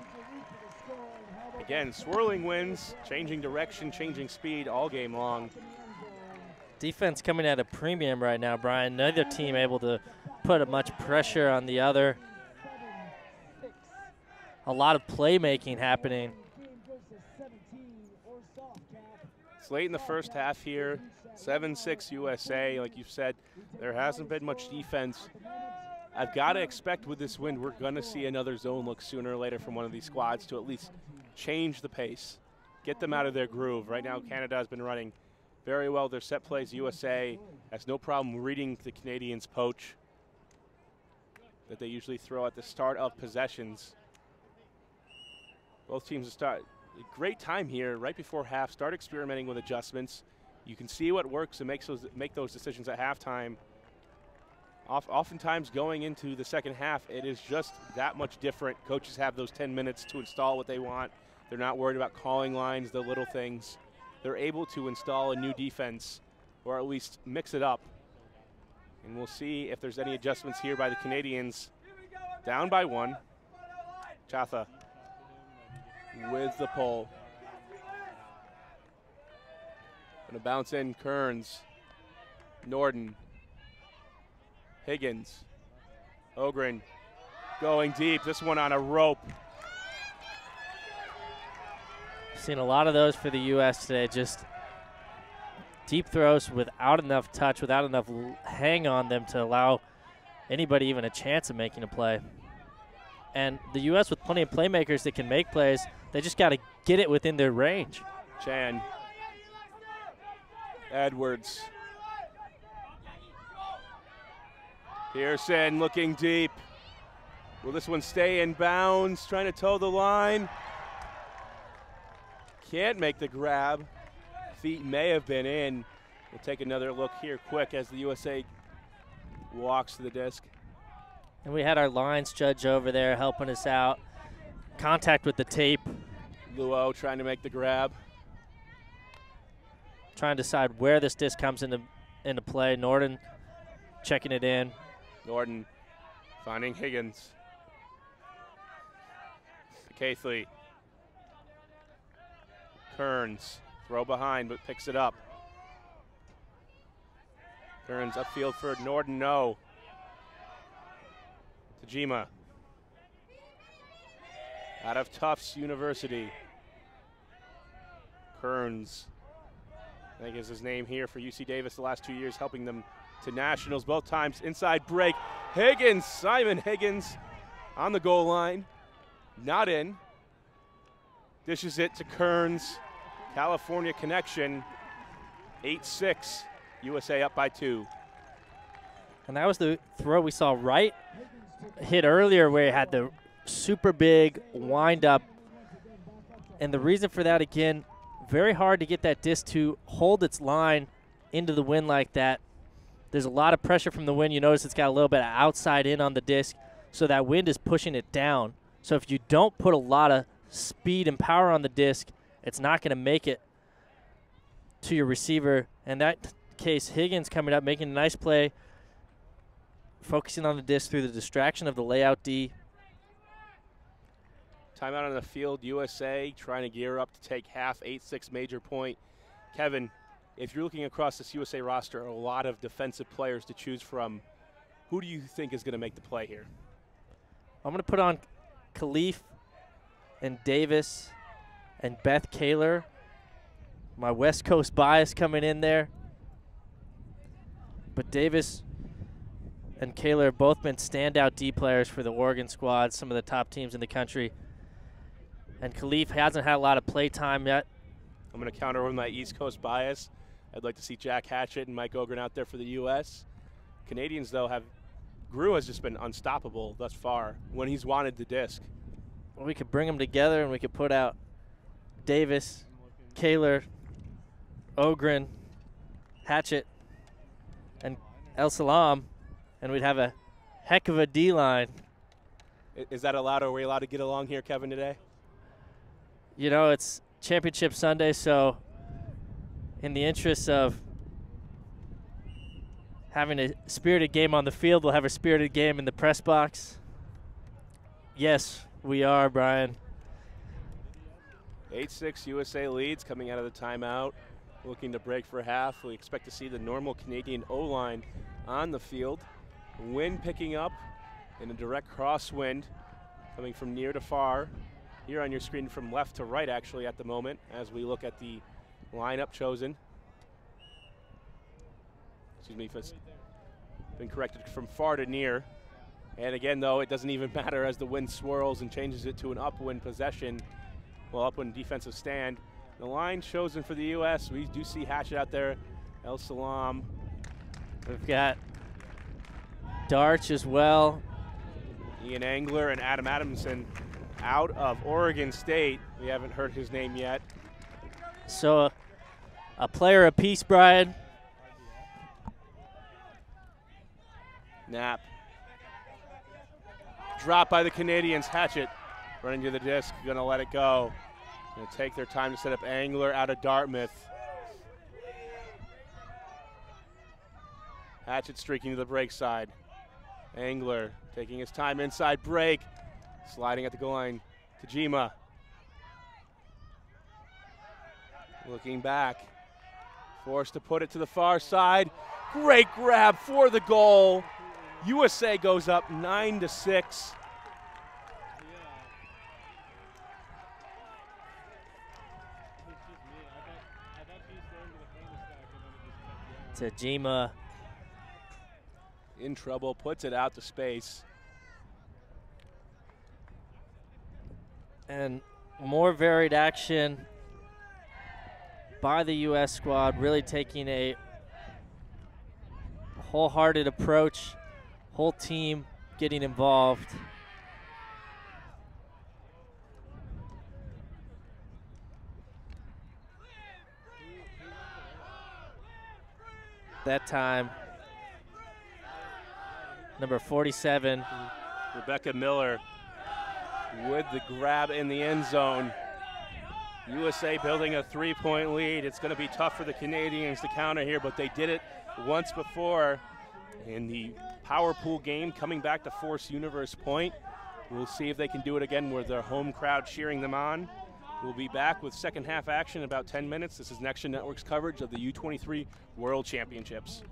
Again, swirling winds, changing direction, changing speed all game long. Defense coming at a premium right now, Brian. Neither team able to put much pressure on the other. A lot of playmaking happening. It's late in the first half here. seven six U S A. Like you said, there hasn't been much defense. I've got to expect with this wind, we're going to see another zone look sooner or later from one of these squads to at least change the pace, get them out of their groove. Right now, Canada has been running very well their set plays. U S A has no problem reading the Canadians' poach that they usually throw at the start of possessions. Both teams start a great time here right before half. Start experimenting with adjustments. You can see what works and makes those make those decisions at halftime. Oft, oftentimes going into the second half, it is just that much different. Coaches have those ten minutes to install what they want. They're not worried about calling lines, the little things. They're able to install a new defense or at least mix it up. And we'll see if there's any adjustments here by the Canadians. Down by one. Chatha with the pole. Gonna bounce in Kearns. Norden. Higgins. Ogren going deep. This one on a rope. Seen a lot of those for the U S today. Just deep throws without enough touch, without enough hang on them to allow anybody even a chance of making a play. And the U S with plenty of playmakers that can make plays, they just got to get it within their range. Chan. Edwards Pearson looking deep. Will this one stay in bounds? Trying to toe the line. Can't make the grab. Feet may have been in. We'll take another look here quick as the U S A walks to the disc. And we had our lines judge over there helping us out. Contact with the tape. Luo trying to make the grab. Trying to decide where this disc comes into, into play. Norden checking it in. Norden finding Higgins. Caithley. Kearns. Throw behind, but picks it up. Kearns upfield for Norden, no. Tajima. Out of Tufts University. Kearns. I think is his name here for U C Davis the last two years, helping them to nationals both times. Inside break. Higgins, Simon Higgins on the goal line. Not in. Dishes it to Kearns. California connection. eight six. U S A up by two. And that was the throw we saw right hit earlier where it had the super big wind up. And the reason for that, again, very hard to get that disc to hold its line into the wind like that. There's a lot of pressure from the wind. You notice it's got a little bit of outside in on the disc, so that wind is pushing it down. So if you don't put a lot of speed and power on the disc, it's not going to make it to your receiver. In that case, Higgins coming up, making a nice play, focusing on the disc through the distraction of the layout D. Timeout on the field, U S A trying to gear up to take half, eight six major point. Kevin, if you're looking across this U S A roster, a lot of defensive players to choose from. Who do you think is going to make the play here? I'm going to put on Khalif and Davis and Beth Kaler. My West Coast bias coming in there. But Davis and Kaler have both been standout D players for the Oregon squad, some of the top teams in the country. And Khalif hasn't had a lot of play time yet. I'm going to counter with my East Coast bias. I'd like to see Jack Hatchett and Mike Ogren out there for the U S Canadians, though, have Grew has just been unstoppable thus far when he's wanted the disc. Well, we could bring them together and we could put out Davis, Kaler, Ogren, Hatchett, and El Salam, and we'd have a heck of a D-line. Is that allowed? Are we allowed to get along here, Kevin, today? You know, it's Championship Sunday, so in the interest of having a spirited game on the field, we'll have a spirited game in the press box. Yes, we are, Brian. eight six U S A leads coming out of the timeout, looking to break for half. We expect to see the normal Canadian O-line on the field. Wind picking up in a direct crosswind coming from near to far. Here on your screen from left to right, actually, at the moment, as we look at the lineup chosen. Excuse me, if it's been corrected from far to near. And again, though, it doesn't even matter as the wind swirls and changes it to an upwind possession, well, upwind defensive stand. The line chosen for the U S, we do see Hatchett out there, El Salam. We've got Darch as well. Ian Angler and Adam Adamson out of Oregon State. We haven't heard his name yet. So a, a player apiece, Brian. Knapp. Drop by the Canadians. Hatchett running to the disc, gonna let it go. Gonna take their time to set up Angler out of Dartmouth. Hatchett streaking to the break side. Angler taking his time inside break. Sliding at the goal line. Tajima. Looking back. Forced to put it to the far side. Great grab for the goal. U S A goes up nine to six. Tajima in trouble, puts it out to space. And more varied action by the U S squad, really taking a wholehearted approach whole team getting involved. That time, number forty-seven. Rebecca Miller with the grab in the end zone. U S A building a three-point lead. It's going to be tough for the Canadians to counter here, but they did it once before in the power pool game, coming back to force Universe Point. We'll see if they can do it again with their home crowd cheering them on. We'll be back with second half action in about ten minutes. This is Next Gen Network's coverage of the U twenty-three World Championships.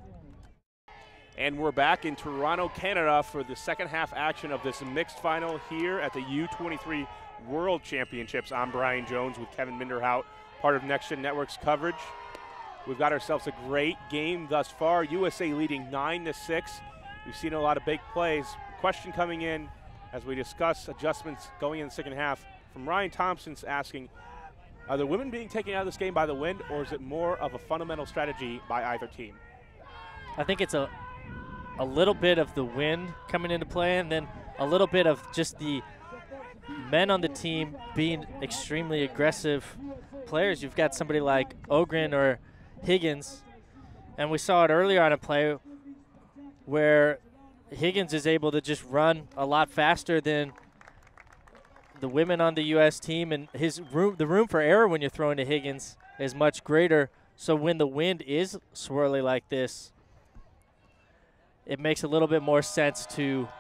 And we're back in Toronto, Canada for the second half action of this mixed final here at the U twenty-three World Championships. I'm Brian Jones with Kevin Minderhout, part of Next Gen Network's coverage. We've got ourselves a great game thus far. U S A leading nine to six. We've seen a lot of big plays. Question coming in as we discuss adjustments going in the second half from Ryan Thompson's asking, are the women being taken out of this game by the wind, or is it more of a fundamental strategy by either team? I think it's a a little bit of the wind coming into play, and then a little bit of just the men on the team being extremely aggressive players. You've got somebody like Ogren or Higgins, and we saw it earlier on a play where Higgins is able to just run a lot faster than the women on the U S team, and his room, the room for error when you're throwing to Higgins is much greater. So when the wind is swirly like this, it makes a little bit more sense to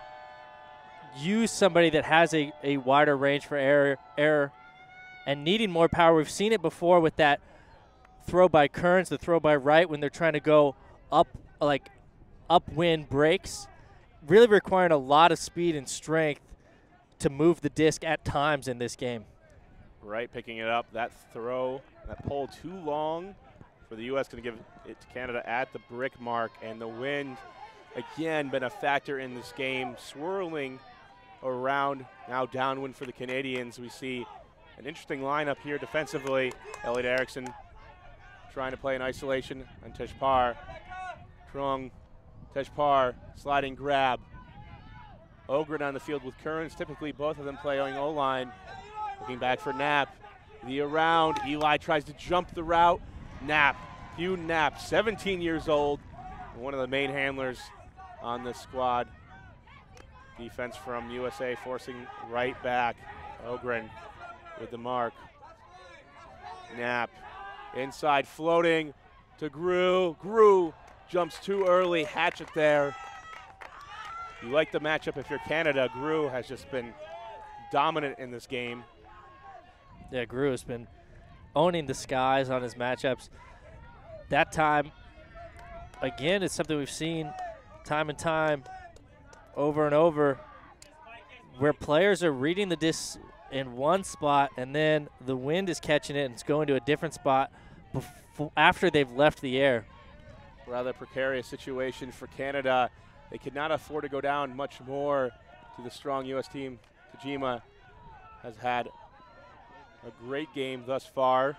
use somebody that has a, a wider range for error, error and needing more power. We've seen it before with that throw by Kearns, the throw by Wright, when they're trying to go up, like upwind breaks, really requiring a lot of speed and strength to move the disc at times in this game. Right, picking it up. That throw, that pull too long for the U S, going to give it to Canada at the brick mark. And the wind, again, been a factor in this game, swirling around, now downwind for the Canadians. We see an interesting lineup here defensively. Elliot Erickson trying to play in isolation on Tejpar. Trung, Tejpar, sliding grab. Ogren on the field with Kearns. Typically both of them playing O-line. Looking back for Knapp. The around. Eli tries to jump the route. Knapp, Hugh Knapp, seventeen years old. One of the main handlers on this squad. Defense from U S A forcing right back. Ogren with the mark. Knapp inside floating to Grew. Grew jumps too early. Hatchet there. You like the matchup if you're Canada. Grew has just been dominant in this game. Yeah, Grew has been owning the skies on his matchups. That time, again, it's something we've seen time and time, over and over, where players are reading the disc in one spot and then the wind is catching it and it's going to a different spot before, after they've left the air. Rather precarious situation for Canada. They could not afford to go down much more to the strong U S team. Tajima has had a great game thus far.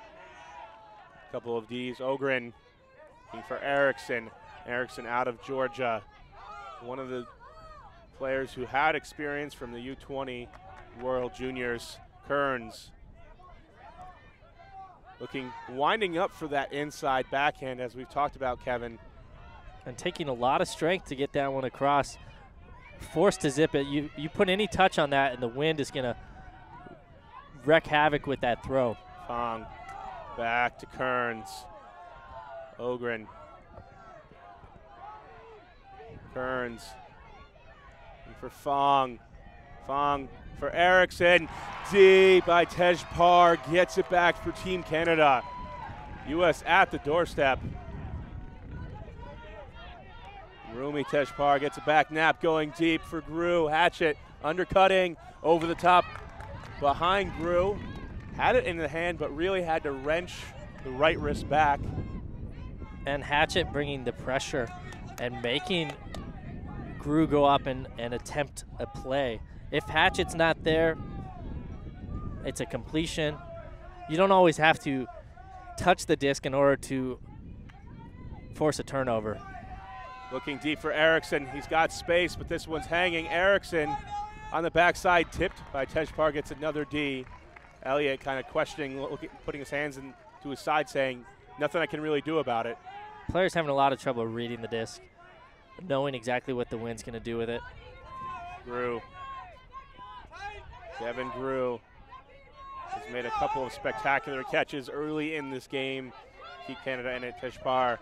A couple of Ds. Ogren looking for Erickson. Erickson out of Georgia. One of the players who had experience from the U twenty World Juniors. Kearns looking, winding up for that inside backhand, as we've talked about, Kevin. And taking a lot of strength to get that one across. Forced to zip it. You, you put any touch on that and the wind is going to wreak havoc with that throw. Fong back to Kearns. Ogren. Kearns. And for Fong. Fong for Erickson. Deep by Tejpar. Gets it back for Team Canada. U S at the doorstep. Rumi Tejpar gets it back. Knapp going deep for Grew. Hatchet undercutting over the top behind Grew. Had it in the hand, but really had to wrench the right wrist back. And Hatchet bringing the pressure and making Grew go up and, and attempt a play. If Hatchet's not there, it's a completion. You don't always have to touch the disc in order to force a turnover. Looking deep for Erickson. He's got space, but this one's hanging. Erickson on the backside, tipped by Tejpar, gets another D. Elliott kind of questioning, looking, putting his hands in, to his side, saying, nothing I can really do about it. Players having a lot of trouble reading the disc, knowing exactly what the wind's going to do with it. Grew. Kevin Grew has made a couple of spectacular catches early in this game. Keep Canada in it. Tejpar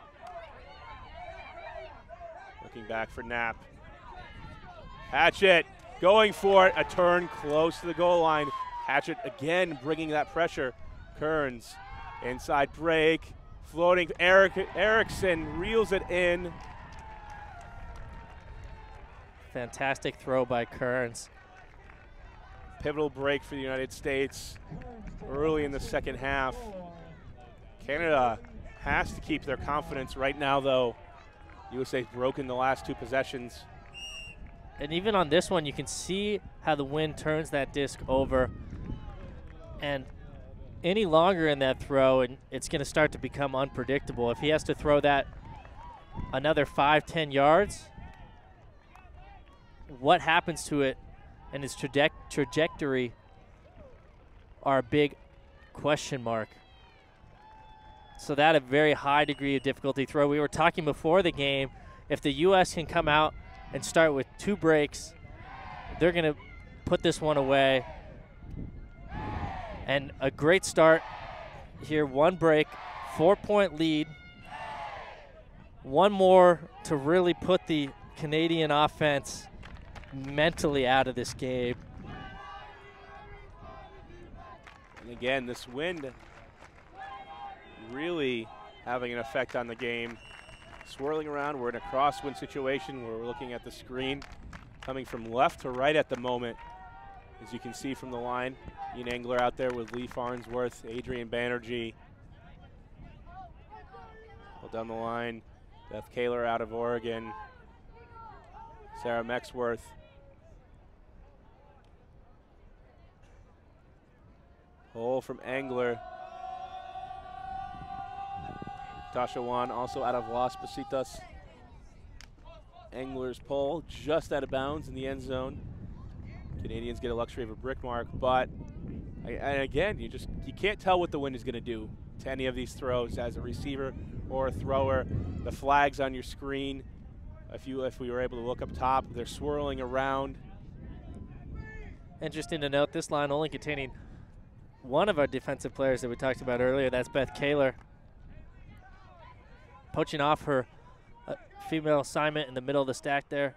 looking back for Knapp. Hatchett going for it. A turn close to the goal line. Hatchett again bringing that pressure. Kearns inside break. Floating. Eric Erickson reels it in. Fantastic throw by Kearns. Pivotal break for the United States early in the second half. Canada has to keep their confidence right now, though. U S A's broken the last two possessions. And even on this one, you can see how the wind turns that disc over. And any longer in that throw, and it's going to start to become unpredictable. If he has to throw that another five, ten yards, what happens to it and its traje trajectory are a big question mark. So that a very high degree of difficulty throw. We were talking before the game, if the U S can come out and start with two breaks, they're going to put this one away. And a great start here, one break, four-point lead. One more to really put the Canadian offense mentally out of this game. And again, this wind really having an effect on the game. Swirling around, we're in a crosswind situation where we're looking at the screen coming from left to right at the moment. As you can see from the line, Ian Engler out there with Lee Farnsworth, Adrian Banerjee. Well, down the line, Beth Kaler out of Oregon, Sarah Mexworth. Hole from Engler. Tasha Wan also out of Las Positas. Engler's pole just out of bounds in the end zone. Canadians get a luxury of a brick mark, but and again, you just you can't tell what the wind is going to do to any of these throws as a receiver or a thrower. The flags on your screen, if you if we were able to look up top, they're swirling around. Interesting to note, this line only containing one of our defensive players that we talked about earlier. That's Beth Kaler, poaching off her uh, female assignment in the middle of the stack there.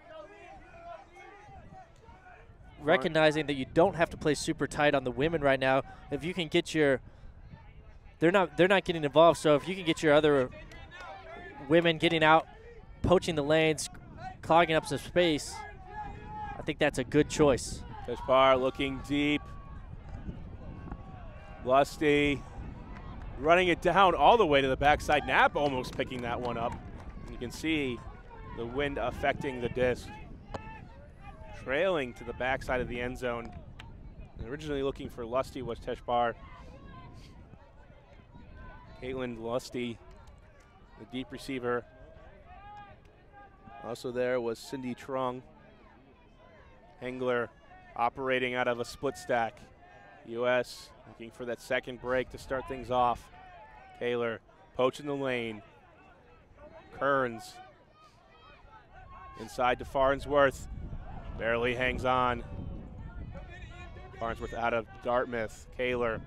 Recognizing that you don't have to play super tight on the women right now. If you can get your, they're not they're not getting involved. So if you can get your other women getting out, poaching the lanes, clogging up some space, I think that's a good choice. Tejpar looking deep. Lusty running it down all the way to the backside. Knapp almost picking that one up. And you can see the wind affecting the disc. Trailing to the backside of the end zone. And originally looking for Lusty was Tejpar. Caitlin Lusty, the deep receiver. Also there was Cindy Trung. Engler operating out of a split stack. U S looking for that second break to start things off. Kaler poaching the lane. Kearns inside to Farnsworth. Barely hangs on. Farnsworth out of Dartmouth. Kaler.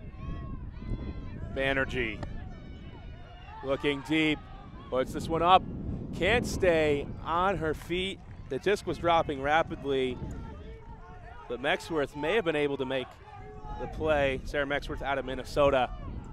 Banerjee. Looking deep. Puts this one up. Can't stay on her feet. The disc was dropping rapidly. But Mexworth may have been able to make the play. Sarah Mexworth out of Minnesota.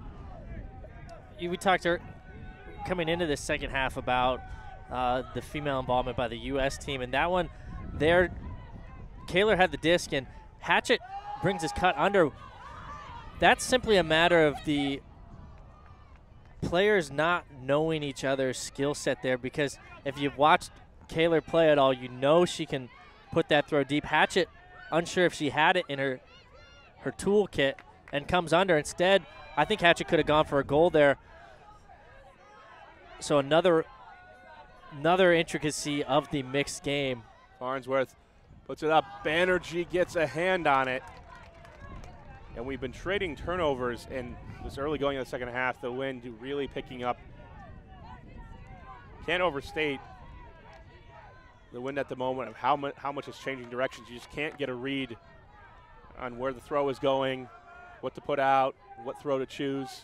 We talked her coming into this second half about uh, the female involvement by the U S team, and that one there, Kaler had the disc, and Hatchett brings his cut under. That's simply a matter of the players not knowing each other's skill set there, because if you've watched Kaler play at all, you know she can put that throw deep. Hatchett, unsure if she had it in her her toolkit, and comes under. Instead, I think Hatchett could have gone for a goal there. So another another intricacy of the mixed game. Farnsworth puts it up. Banerjee gets a hand on it. And we've been trading turnovers in this early going in the second half. The wind really picking up. Can't overstate the wind at the moment of how much how much it's changing directions. You just can't get a read on where the throw is going, what to put out, what throw to choose.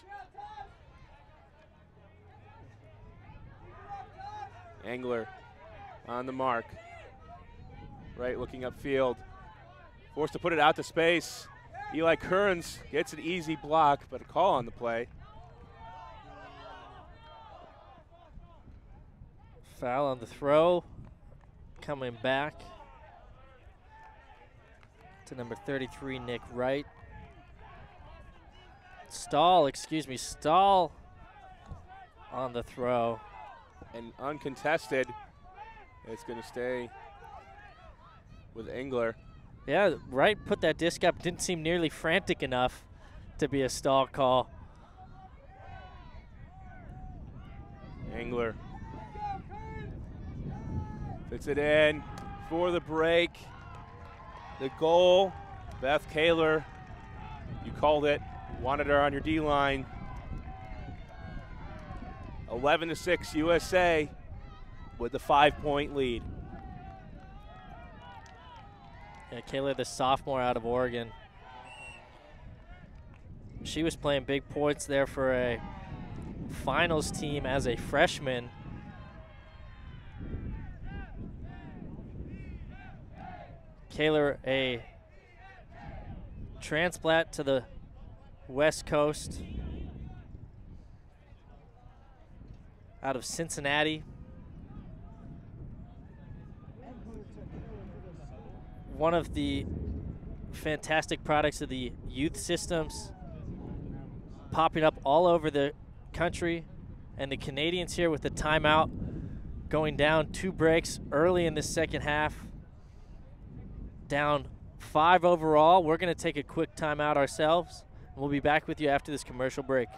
Engler on the mark. Right, looking upfield. Forced to put it out to space. Eli Kearns gets an easy block, but a call on the play. Foul on the throw. Coming back to number thirty-three, Nick Wright. Stahl, excuse me, Stahl on the throw. And uncontested, it's going to stay with Engler. Yeah, Wright put that disc up. Didn't seem nearly frantic enough to be a Stahl call. Engler fits it in for the break. The goal, Beth Kaler, you called it, wanted her on your D-line. eleven to six U S A with the five-point lead. Yeah, Kayla, the sophomore out of Oregon. She was playing big points there for a finals team as a freshman. Kayla, a transplant to the West Coast out of Cincinnati. One of the fantastic products of the youth systems, popping up all over the country, and the Canadians here with the timeout going down two breaks early in the second half, down five overall. We're going to take a quick timeout ourselves. We'll be back with you after this commercial break.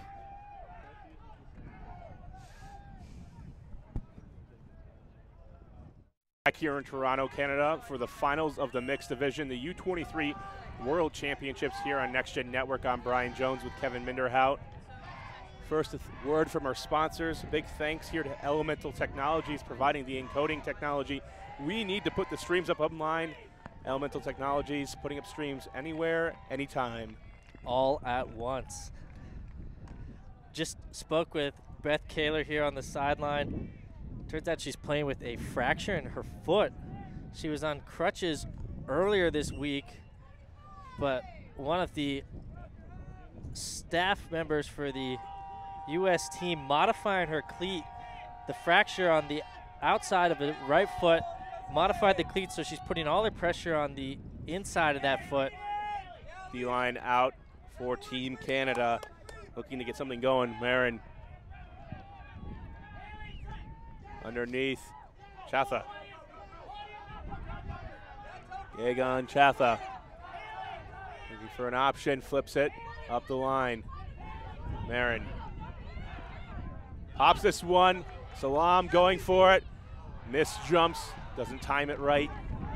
Back here in Toronto, Canada for the finals of the mixed division, the U twenty-three World Championships here on Next Gen Network. I'm Brian Jones with Kevin Minderhout. First, a th word from our sponsors. Big thanks here to Elemental Technologies providing the encoding technology we need to put the streams up online. Elemental Technologies putting up streams anywhere, anytime. All at once. Just spoke with Beth Kaler here on the sideline. Turns out she's playing with a fracture in her foot. She was on crutches earlier this week, but one of the staff members for the U S team modifying her cleat, the fracture on the outside of the right foot, modified the cleat, so she's putting all the pressure on the inside of that foot. D-line out for Team Canada, looking to get something going. Marin underneath, Chatha. Gagon Chatha. Looking for an option, flips it up the line. Marin pops this one. Salam going for it. Miss jumps, doesn't time it right.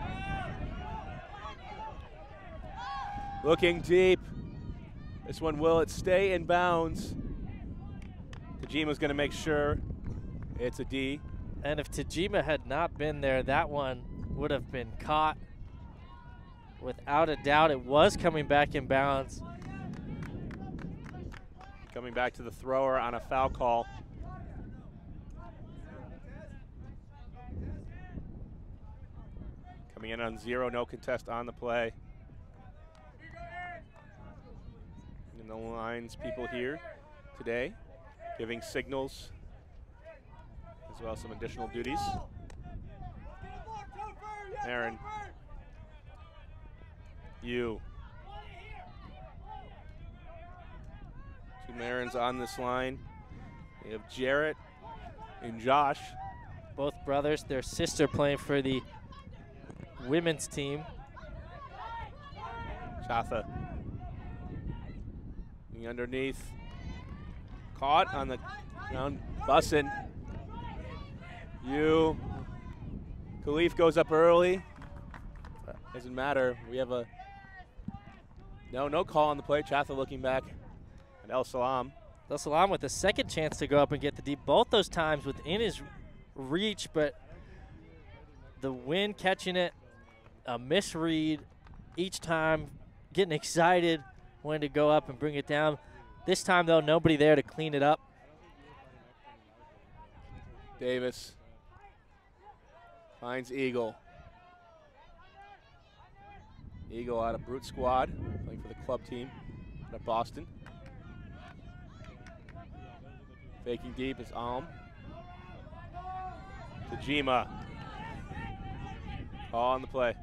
Looking deep. This one, will it stay in bounds? Tajima's gonna make sure it's a D. And if Tajima had not been there, that one would have been caught. Without a doubt, it was coming back in bounds. Coming back to the thrower on a foul call. Coming in on zero, no contest on the play. And the lines people here today giving signals as well as some additional duties. Aaron. You. Two Marins on this line. We have Jarrett and Josh. Both brothers, their sister playing for the women's team. Chatha. Underneath. Caught on the ground. Bussin. You. Khalif goes up early. Doesn't matter. We have a no, no call on the play. Chatha looking back at El Salam. El Salam with a second chance to go up and get the deep. Both those times within his reach, but the wind catching it, a misread each time, getting excited when to go up and bring it down. This time, though, nobody there to clean it up. Davis finds Eagle. Eagle out of Brute Squad, playing for the club team out of Boston. Faking deep is Alm. Tajima. Call on the play.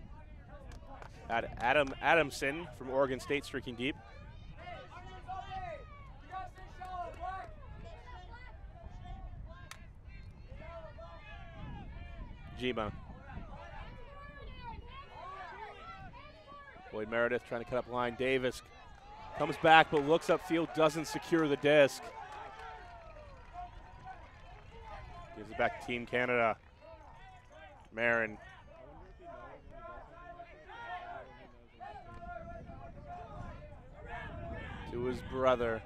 Ad Adam Adamson from Oregon State streaking deep. Jima. Boyd Meredith trying to cut up line. Davis comes back but looks upfield, doesn't secure the disc. Gives it back to Team Canada. Marin. To his brother.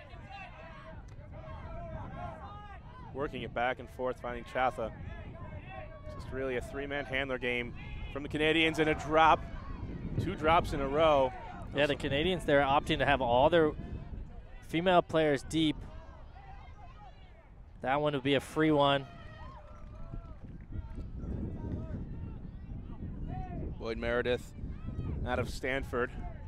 Working it back and forth, finding Chatha. Just really a three-man handler game from the Canadians, and a drop. Two drops in a row. Yeah, the Canadians, they're opting to have all their female players deep. That one would be a free one. Boyd Meredith out of Stanford.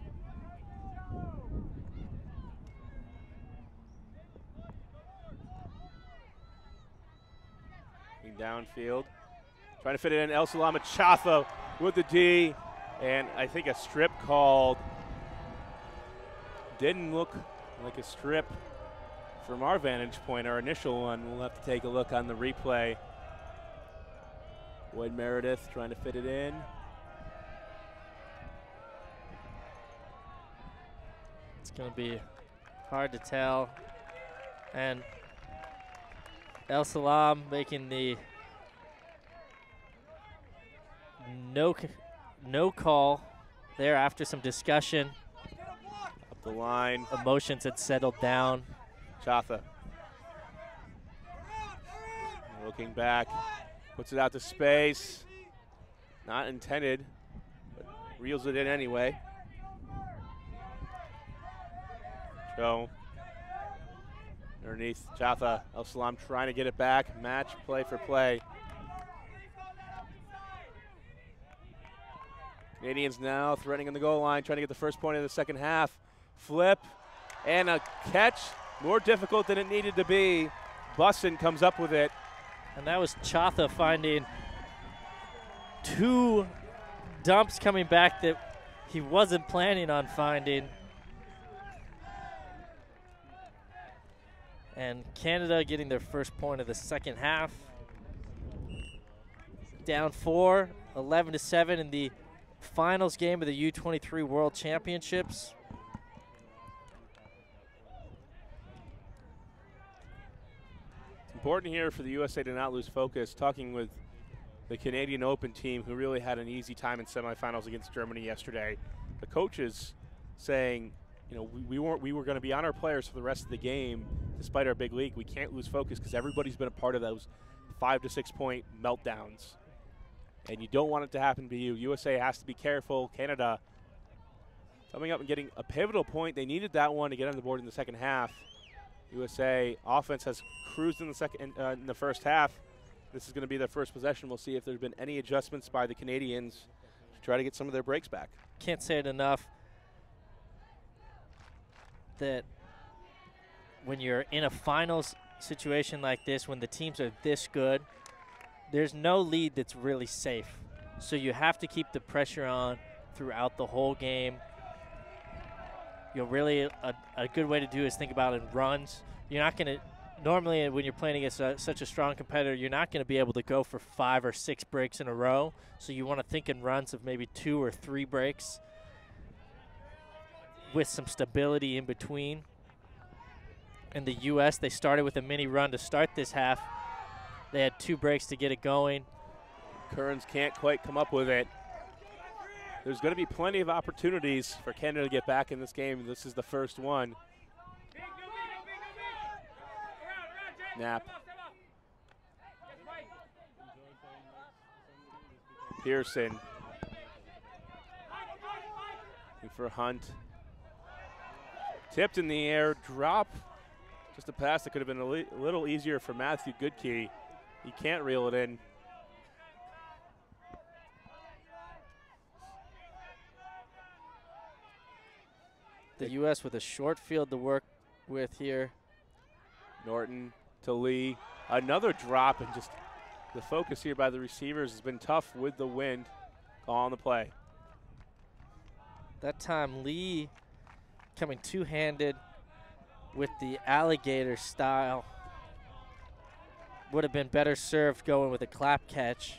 Downfield. Trying to fit it in. El Salama Chatha with the D. And I think a strip called. Didn't look like a strip from our vantage point, our initial one. We'll have to take a look on the replay. Boyd Meredith trying to fit it in. It's going to be hard to tell. And El Salam making the no, no call there after some discussion. Up the line. Emotions had settled down. Chatha. Looking back. Puts it out to space. Not intended, but reels it in anyway. Joe. Underneath Chatha. El Salam trying to get it back. Match play for play. Canadians now threatening on the goal line, trying to get the first point of the second half. Flip and a catch. More difficult than it needed to be. Bussin comes up with it. And that was Chatha finding two dumps coming back that he wasn't planning on finding. And Canada getting their first point of the second half. Down four, eleven to seven in the finals game of the U twenty-three World Championships. It's important here for the U S A to not lose focus. Talking with the Canadian Open team, who really had an easy time in semifinals against Germany yesterday. The coaches saying, you know, we, we weren't we were going to be on our players for the rest of the game, despite our big lead. We can't lose focus because everybody's been a part of those five to six point meltdowns, and you don't want it to happen to you. U S A has to be careful. Canada coming up and getting a pivotal point. They needed that one to get on the board in the second half. U S A offense has cruised in the second uh, in the first half. This is going to be their first possession. We'll see if there's been any adjustments by the Canadians to try to get some of their breaks back. Can't say it enough that when you're in a finals situation like this, when the teams are this good, there's no lead that's really safe. So you have to keep the pressure on throughout the whole game. You know, really a, a good way to do is think about it in runs. You're not going to, normally when you're playing against a, such a strong competitor, you're not going to be able to go for five or six breaks in a row. So you want to think in runs of maybe two or three breaks with some stability in between. In the U S, they started with a mini run to start this half. They had two breaks to get it going. Kearns can't quite come up with it. There's going to be plenty of opportunities for Canada to get back in this game. This is the first one. Knapp. Pearson. Looking for Hunt. Tipped in the air, drop. Just a pass that could have been a, li a little easier for Matthew Goodkey. He can't reel it in. The U S with a short field to work with here. Norton to Lee. Another drop, and just the focus here by the receivers has been tough with the wind. Call on the play. That time Lee coming two-handed with the alligator style. Would have been better served going with a clap catch.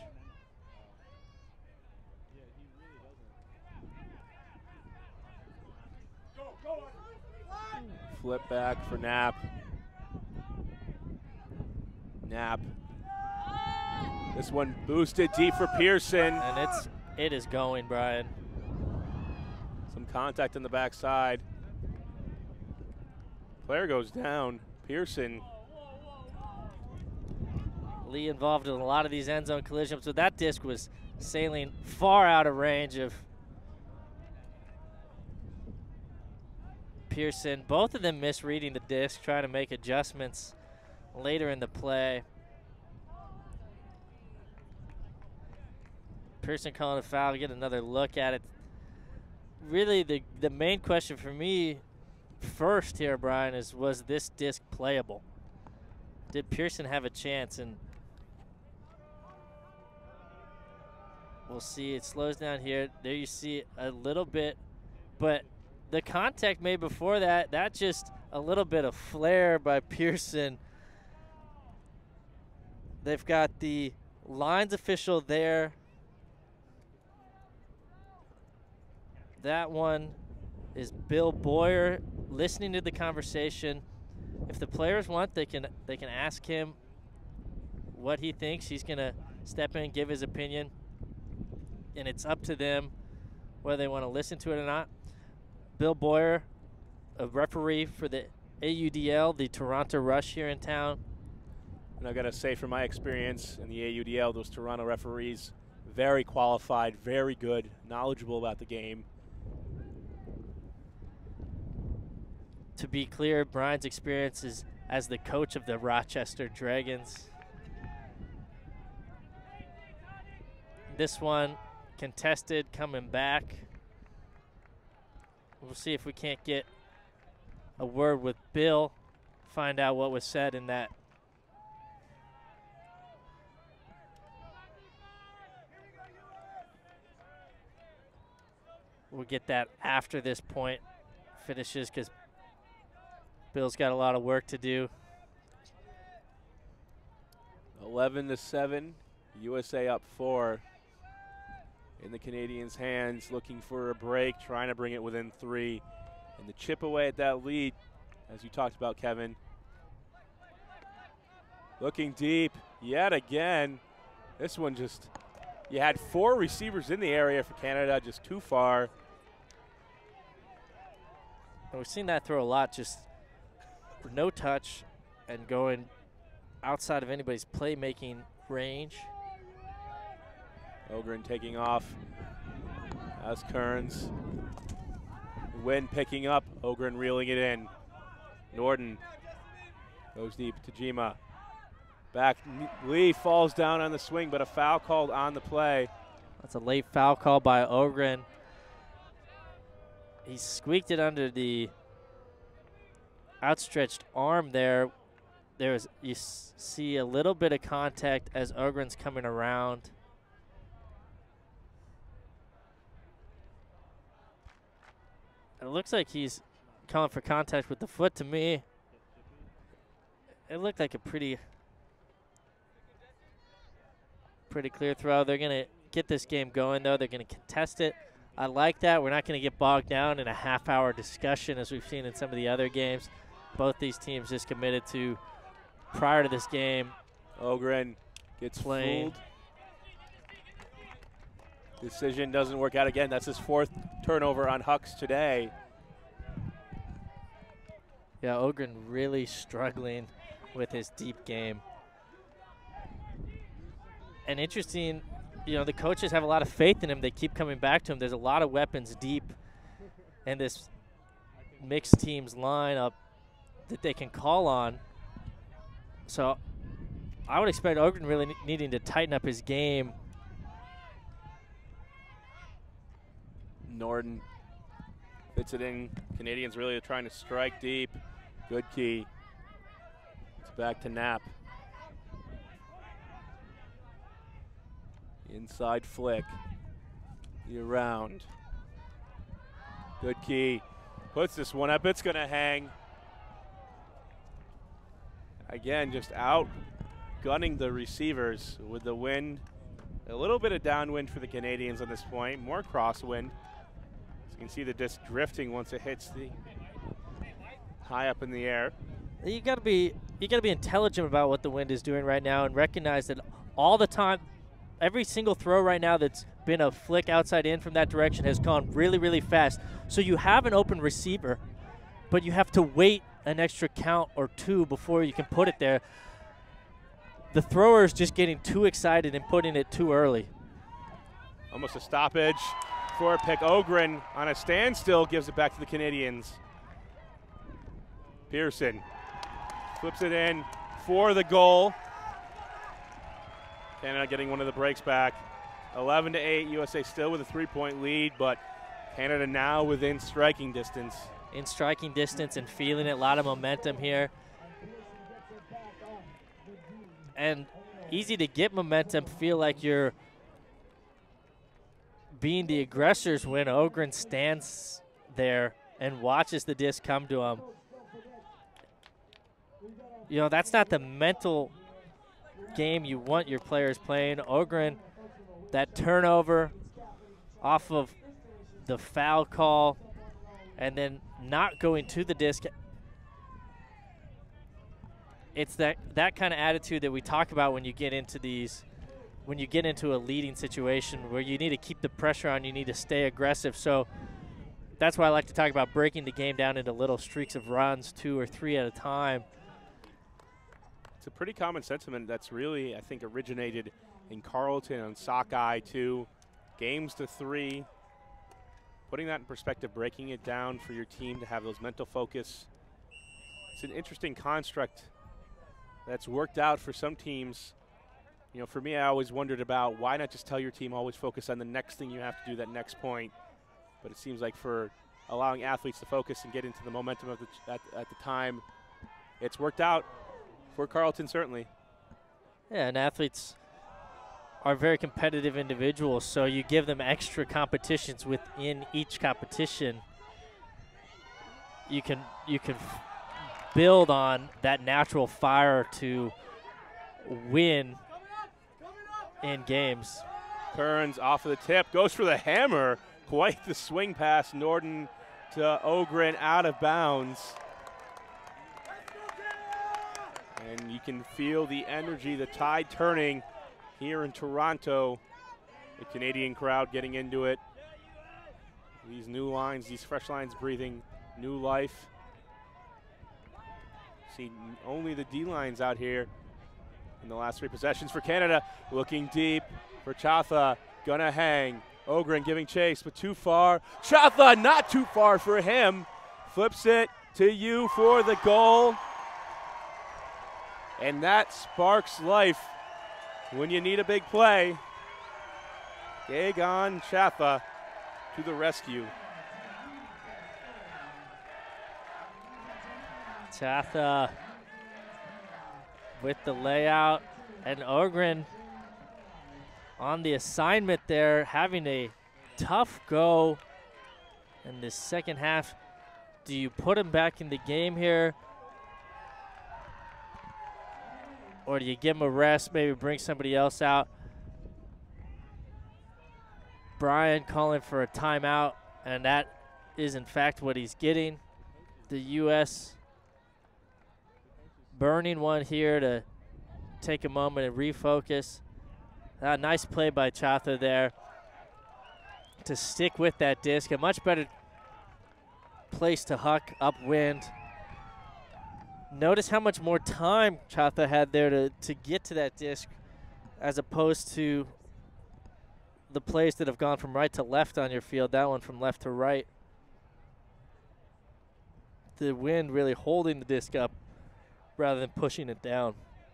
Flip back for Knapp. Knapp. This one boosted deep for Pearson. And it's it is going, Brian. Some contact in the backside. Player goes down. Pearson. Lee involved in a lot of these end zone collisions, but that disc was sailing far out of range of Pearson. Both of them misreading the disc, trying to make adjustments later in the play. Pearson calling a foul, get another look at it. Really, the, the main question for me first here, Brian, is was this disc playable? Did Pearson have a chance? And we'll see. It slows down here. There you see a little bit, but the contact made before that, that just a little bit of flare by Pearson. They've got the lines official there. That one is Bill Boyer listening to the conversation. If the players want, they can they can ask him what he thinks. He's gonna step in and give his opinion, and it's up to them whether they want to listen to it or not. Bill Boyer, a referee for the A U D L, the Toronto Rush here in town. And I gotta say, from my experience in the A U D L, those Toronto referees, very qualified, very good, knowledgeable about the game. To be clear, Brian's experience is as the coach of the Rochester Dragons. This one contested, coming back. We'll see if we can't get a word with Bill, find out what was said in that. We'll get that after this point finishes, because Bill's got a lot of work to do. eleven to seven, U S A up four. In the Canadians' hands, looking for a break, trying to bring it within three. And the chip away at that lead, as you talked about, Kevin. Looking deep yet again. This one just, you had four receivers in the area for Canada, just too far. And we've seen that throw a lot, just no touch and going outside of anybody's playmaking range. Ogren taking off as Kearns. Wind picking up, Ogren reeling it in. Norton goes deep to Jima. Back, Lee falls down on the swing, but a foul called on the play. That's a late foul call by Ogren. He squeaked it under the outstretched arm there. There's, you see a little bit of contact as Ogren's coming around. It looks like he's calling for contact with the foot to me. It looked like a pretty, pretty clear throw. They're going to get this game going, though. They're going to contest it. I like that. We're not going to get bogged down in a half-hour discussion as we've seen in some of the other games. Both these teams just committed to, prior to this game, Ogren gets Playing. fooled. Decision doesn't work out again. That's his fourth turnover on Hucks today. Yeah, Ogren really struggling with his deep game. And interesting, you know, the coaches have a lot of faith in him. They keep coming back to him. There's a lot of weapons deep in this mixed teams lineup that they can call on. So I would expect Ogren really ne needing to tighten up his game. Norden fits it in. Canadians really are trying to strike deep. Good key. It's back to Knapp. Inside flick. The around. Good key. Puts this one up. It's going to hang. Again, just out gunning the receivers with the wind. A little bit of downwind for the Canadians on this point. More crosswind. So you can see the disc drifting once it hits the high up in the air. You got to be you got to be intelligent about what the wind is doing right now and recognize that all the time, every single throw right now that's been a flick outside in from that direction has gone really, really fast. So you have an open receiver, but you have to wait an extra count or two before you can put it there. The thrower is just getting too excited and putting it too early. Almost a stoppage for a pick. Ogren on a standstill gives it back to the Canadians. Pearson flips it in for the goal. Canada getting one of the breaks back. eleven to eight, U S A still with a three-point lead, but Canada now within striking distance. In striking distance and feeling it, a lot of momentum here. And easy to get momentum, feel like you're being the aggressors when Ogren stands there and watches the disc come to him. You know, that's not the mental game you want your players playing. Ogren, that turnover off of the foul call and then not going to the disc. It's that, that kind of attitude that we talk about when you get into these, when you get into a leading situation where you need to keep the pressure on, you need to stay aggressive. So that's why I like to talk about breaking the game down into little streaks of runs, two or three at a time. It's a pretty common sentiment that's really, I think, originated in Carleton and Sockeye too. Games to three. Putting that in perspective, breaking it down for your team to have those mental focus. It's an interesting construct that's worked out for some teams. You know, for me, I always wondered about why not just tell your team always focus on the next thing you have to do, that next point. But it seems like for allowing athletes to focus and get into the momentum of the at, at the time, it's worked out for Carleton, certainly. Yeah, and athletes are very competitive individuals, so you give them extra competitions within each competition. You can you can f build on that natural fire to win in games. Kearns off of the tip, goes for the hammer. Quite the swing pass, Norden to Ogren out of bounds. And you can feel the energy, the tide turning here in Toronto. The Canadian crowd getting into it. These new lines, these fresh lines breathing new life. See only the D lines out here in the last three possessions for Canada. Looking deep for Chatha, gonna hang. Ogren giving chase, but too far. Chatha not too far for him. Flips it to you for the goal. And that sparks life when you need a big play. Gagan Chatha to the rescue. Chatha with the layout, and Ogren on the assignment there, having a tough go in the second half. Do you put him back in the game here? Or do you give him a rest, maybe bring somebody else out? Brian calling for a timeout, and that is in fact what he's getting. The U S burning one here to take a moment and refocus. Uh, nice play by Chatha there to stick with that disc. A much better place to huck upwind. Notice how much more time Chatha had there to, to get to that disc as opposed to the plays that have gone from right to left on your field, that one from left to right. The wind really holding the disc up rather than pushing it down.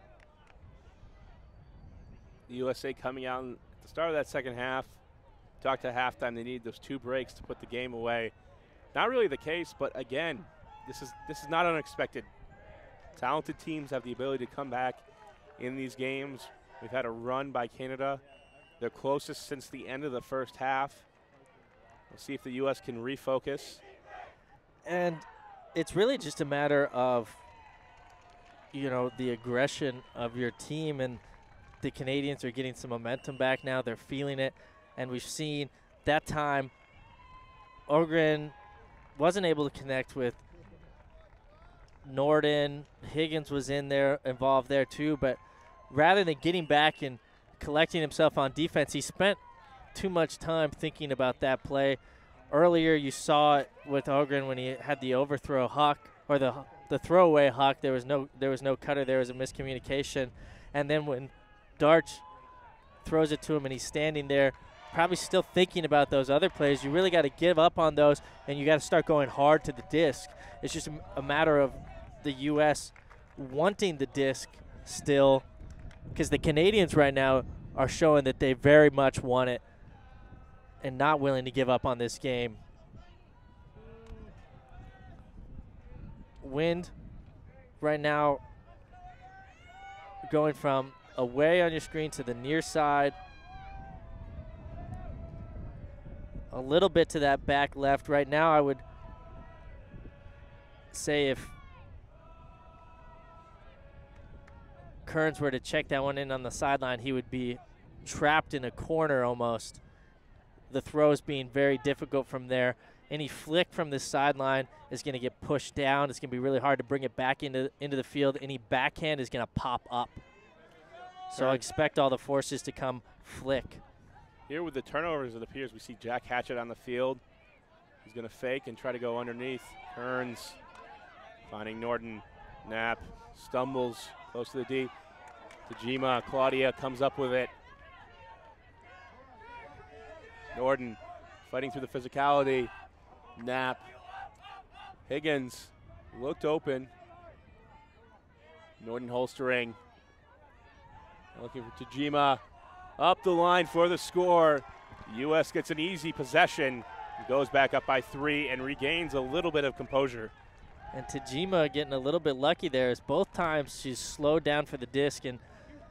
The U S A coming out at the start of that second half. Talked at halftime, they need those two breaks to put the game away. Not really the case, but again, this is this is not unexpected. Talented teams have the ability to come back in these games. We've had a run by Canada, their closest since the end of the first half. We'll see if the U S can refocus. And it's really just a matter of, you know, the aggression of your team, and the Canadians are getting some momentum back now. They're feeling it, and we've seen that time Ogren wasn't able to connect with Norden. Higgins was in there, involved there too, but rather than getting back and collecting himself on defense, he spent too much time thinking about that play. Earlier you saw it with Ogren when he had the overthrow huck, or the the throwaway huck. There was no there was no cutter, there was a miscommunication. And then when Darch throws it to him and he's standing there, probably still thinking about those other plays, you really got to give up on those, and you got to start going hard to the disc. It's just a, a matter of the U S wanting the disc still, because the Canadians right now are showing that they very much want it and not willing to give up on this game. Wind right now going from away on your screen to the near side. A little bit to that back left. Right now I would say if Kearns were to check that one in on the sideline, he would be trapped in a corner almost. The throws being very difficult from there. Any flick from the sideline is going to get pushed down. It's going to be really hard to bring it back into, into the field. Any backhand is going to pop up. So I expect all the forces to come flick. Here with the turnovers, it appears we see Jack Hatchett on the field. He's going to fake and try to go underneath. Kearns finding Norton. Knapp stumbles close to the D. Tajima, Claudia comes up with it. Norton fighting through the physicality. Knapp. Higgins looked open. Norton holstering. Looking for Tajima. Up the line for the score. U S gets an easy possession. Goes back up by three and regains a little bit of composure. And Tajima getting a little bit lucky there, as both times she's slowed down for the disc, and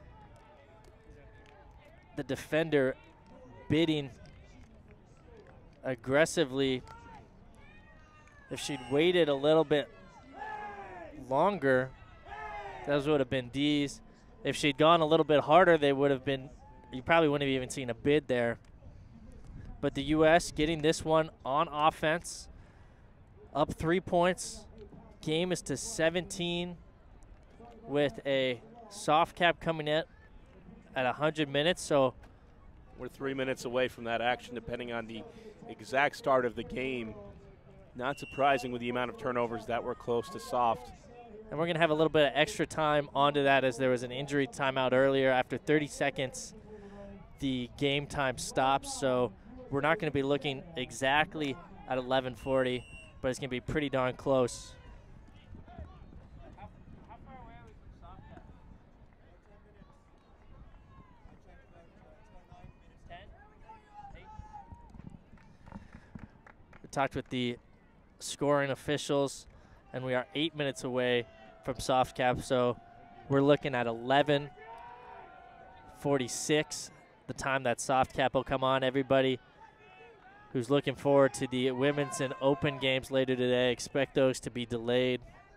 the defender bidding aggressively. If she'd waited a little bit longer, those would have been D's. If she'd gone a little bit harder, they would have been, you probably wouldn't have even seen a bid there. But the U S getting this one on offense, up three points. Game is to seventeen with a soft cap coming in at one hundred minutes. So we're three minutes away from that action, depending on the exact start of the game. Not surprising with the amount of turnovers that were close to soft. And we're going to have a little bit of extra time onto that, as there was an injury timeout earlier. After thirty seconds, the game time stops. So we're not going to be looking exactly at eleven forty, but it's going to be pretty darn close. We talked with the scoring officials, and we are eight minutes away from soft cap, so we're looking at eleven forty-six, the time that soft cap will come on. Everybody who's looking forward to the women's and open games later today, expect those to be delayed.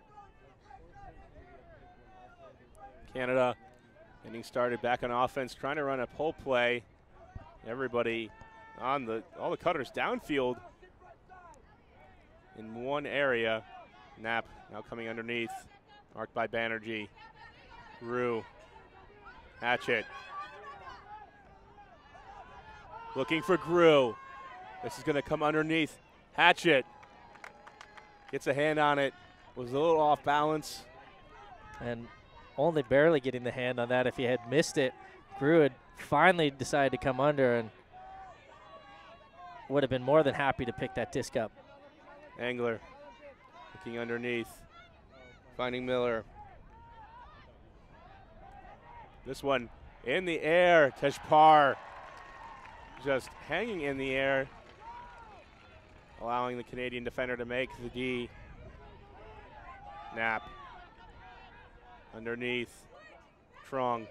Canada getting started back on offense, trying to run a pull play. Everybody on the, all the cutters downfield in one area. Knapp now coming underneath, marked by Banerjee. Grew Hatchet. Looking for Grew. This is going to come underneath. Hatchet gets a hand on it. Was a little off balance. And only barely getting the hand on that. If he had missed it, Grew had finally decided to come under and would have been more than happy to pick that disc up. Engler looking underneath. Finding Miller. This one in the air. Tejpar just hanging in the air, allowing the Canadian defender to make the D. Knapp underneath. Trong.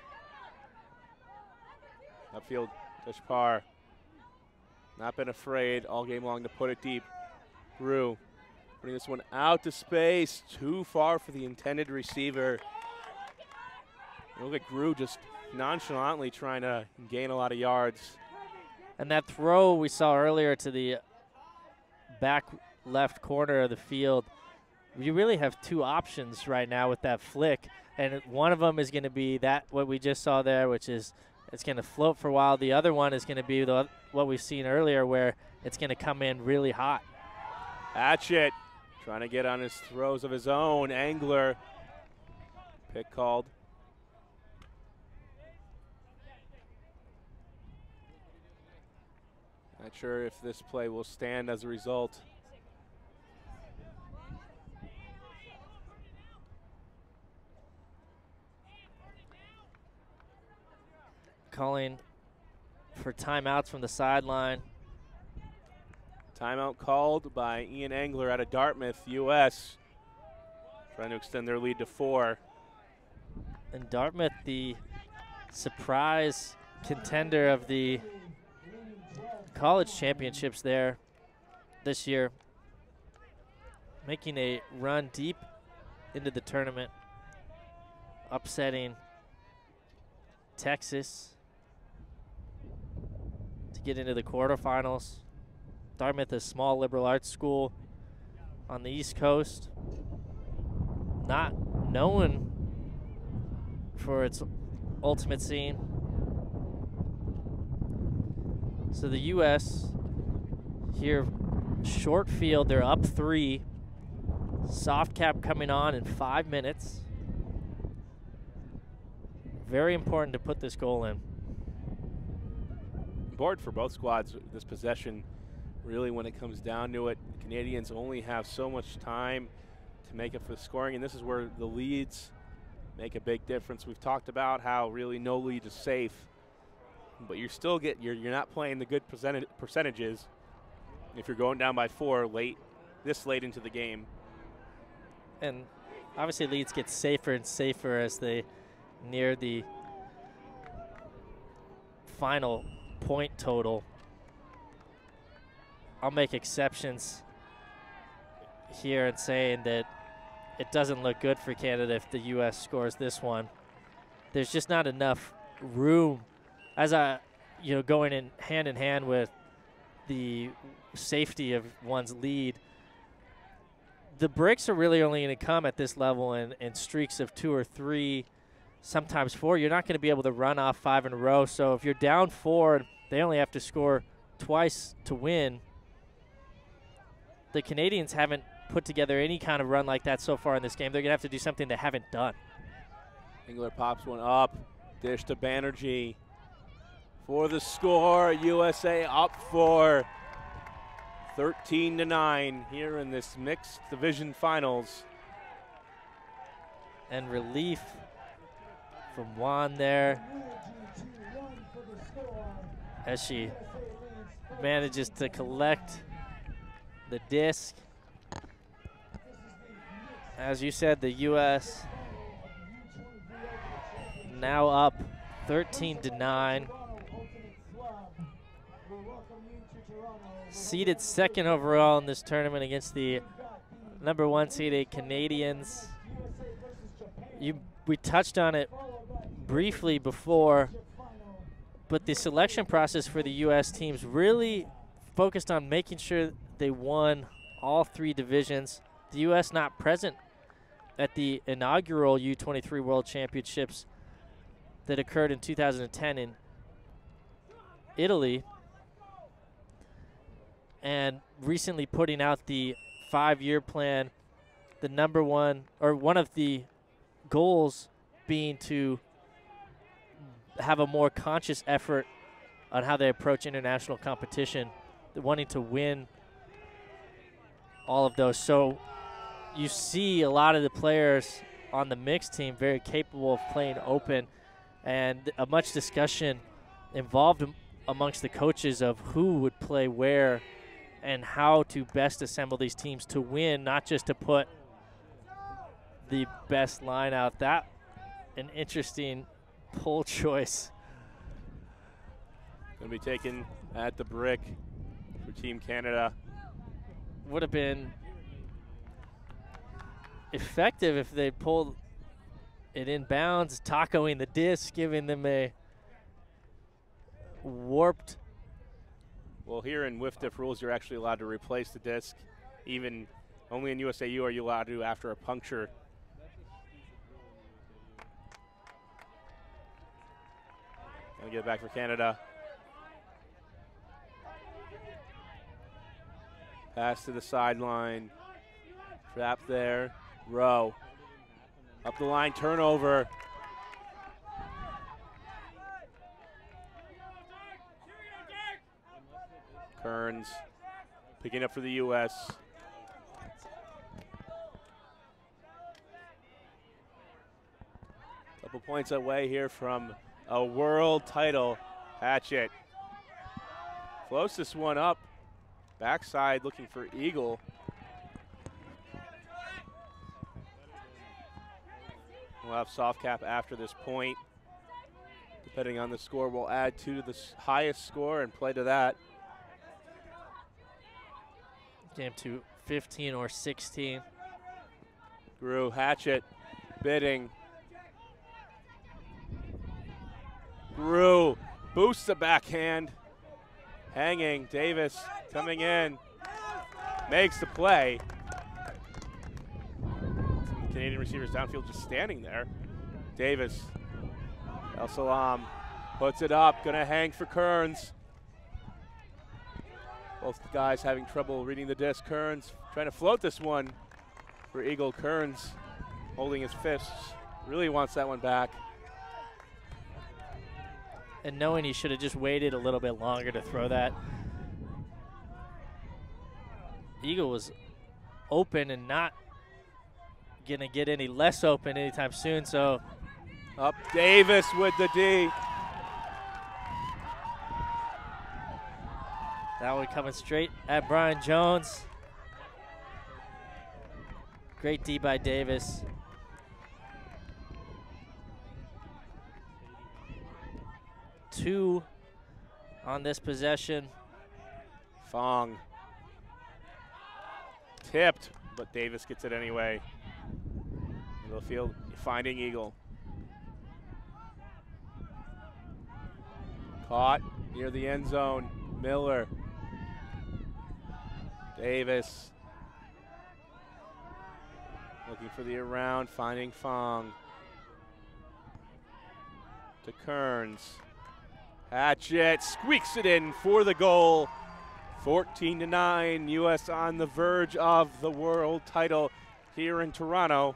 Upfield, Tejpar. Not been afraid all game long to put it deep. Grew putting this one out to space. Too far for the intended receiver. Look at Grew just nonchalantly trying to gain a lot of yards. And that throw we saw earlier to the back left corner of the field, you really have two options right now with that flick. And one of them is going to be that what we just saw there, which is it's going to float for a while. The other one is going to be the, what we've seen earlier, where it's going to come in really hot. Hatchet trying to get on his throws of his own. Engler. Pick called. Not sure if this play will stand as a result. Calling for timeouts from the sideline. Timeout called by Ian Engler out of Dartmouth, U S Trying to extend their lead to four. And Dartmouth, the surprise contender of the college championships there this year, making a run deep into the tournament, upsetting Texas to get into the quarterfinals. Dartmouth, a small liberal arts school on the East Coast, not known for its ultimate scene. So the U S here, short field, they're up three. Soft cap coming on in five minutes. Very important to put this goal in. Important for both squads, this possession. Really, when it comes down to it, the Canadians only have so much time to make up for the scoring, and this is where the leads make a big difference. We've talked about how really no lead is safe, but you're still get you're you're not playing the good percentage percentages if you're going down by four late this late into the game. And obviously leads get safer and safer as they near the final point total. I'll make exceptions here in saying that it doesn't look good for Canada if the U S scores this one. There's just not enough room, as I, you know, going in hand in hand with the safety of one's lead. The breaks are really only going to come at this level in, in streaks of two or three, sometimes four. You're not going to be able to run off five in a row. So if you're down four, they only have to score twice to win. The Canadians haven't put together any kind of run like that so far in this game. They're going to have to do something they haven't done. Engler pops one up. Dish to Banerjee for the score. U S A up for thirteen to nine here in this mixed division finals. And relief from Juan there as she manages to collect the disc. As you said, the U S now up thirteen to nine. Seeded second overall in this tournament against the number one seeded Canadians. You, we touched on it briefly before, but the selection process for the U S teams really focused on making sure they won all three divisions. The U S not present at the inaugural U twenty-three World Championships. that occurred in two thousand ten in Italy, and recently putting out the five-year plan, the number one, or one of the goals being to have a more conscious effort on how they approach international competition, wanting to win all of those. So you see a lot of the players on the mixed team very capable of playing open, and a much discussion involved amongst the coaches of who would play where and how to best assemble these teams to win, not just to put the best line out. That an interesting poll choice. Going to be taken at the brick for Team Canada. Would have been effective if they pulled it in bounds, tacoing the disc, giving them a warped. Well, here in W I F D F rules, you're actually allowed to replace the disc. Even only in U S A U are you allowed to after a puncture. Gonna get it back for Canada. Pass to the sideline. Trap there. Rowe. Up the line, turnover. Kearns picking up for the U S Couple points away here from a world title. Hatchet floats this one up. Backside looking for Eagle. We'll have soft cap after this point. Depending on the score, we'll add two to the highest score and play to that. Game to fifteen or sixteen. Grew, Hatchet, bidding. Grew, boosts the backhand. Hanging, Davis coming in. Makes the play. Some Canadian receivers downfield just standing there. Davis, El Salam puts it up, gonna hang for Kearns. Both guys having trouble reading the disc. Kearns trying to float this one for Eagle. Kearns holding his fists. Really wants that one back. And knowing he should have just waited a little bit longer to throw that. Eagle was open and not going to get any less open anytime soon, so. Up Davis with the D. That one coming straight at Brian Jones. Great D by Davis. Two on this possession. Fong. Tipped, but Davis gets it anyway. Middle field finding Eagle. Caught near the end zone. Miller. Davis. Looking for the around, finding Fong. To Kearns. Hatchet squeaks it in for the goal. fourteen to nine, U S on the verge of the world title here in Toronto.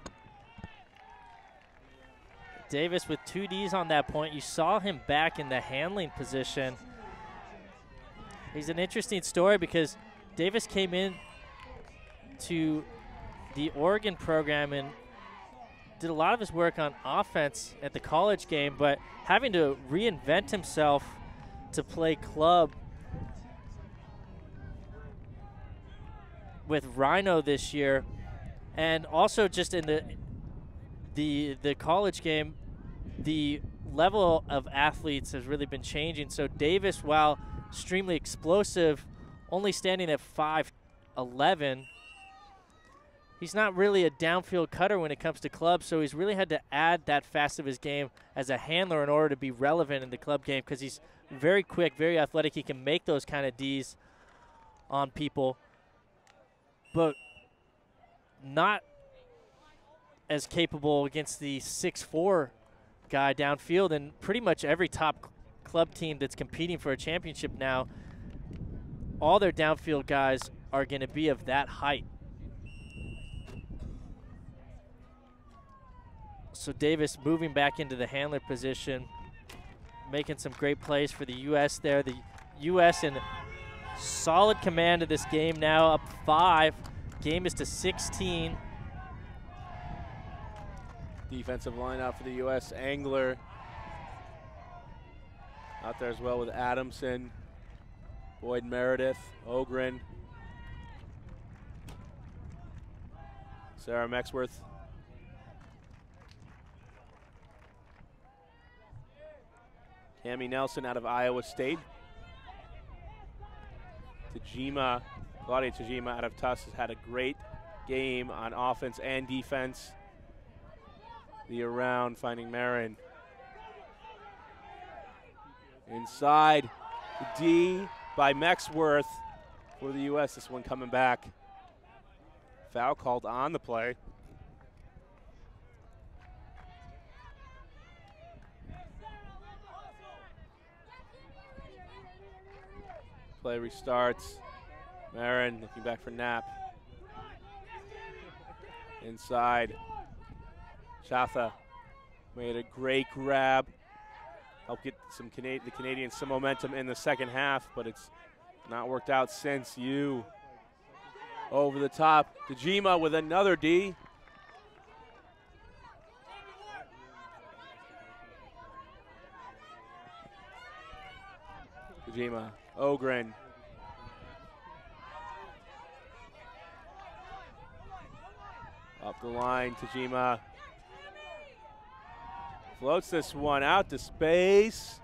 Davis with two Ds on that point. You saw him back in the handling position. He's an interesting story because Davis came in to the Oregon program and did a lot of his work on offense at the college game, but having to reinvent himself to play club with Rhino this year, and also just in the the the college game, the level of athletes has really been changing. So Davis, while extremely explosive, only standing at five eleven, he's not really a downfield cutter when it comes to club, so he's really had to add that fast of his game as a handler in order to be relevant in the club game because he's very quick, very athletic. He can make those kind of Ds on people, but not as capable against the six four guy downfield, and pretty much every top club team that's competing for a championship now, all their downfield guys are going to be of that height. So Davis moving back into the handler position, making some great plays for the U S there. The U S in solid command of this game now, up five. Game is to sixteen. Defensive line out for the U S. Angler out there as well with Adamson, Boyd Meredith, Ogren, Sarah Mexworth. Tammy Nelson out of Iowa State. Tajima, Claudia Tajima out of Tufts has had a great game on offense and defense. The around finding Marin. Inside, D by Mexworth for the U S. This one coming back. Foul called on the play. Play restarts. Marin looking back for Knapp. Inside. Chatha made a great grab. Helped get some Cana the Canadians some momentum in the second half, but it's not worked out since. You over the top. Tajima with another D. Tajima, Ogren. Up the line, Tajima. Floats this one out to space.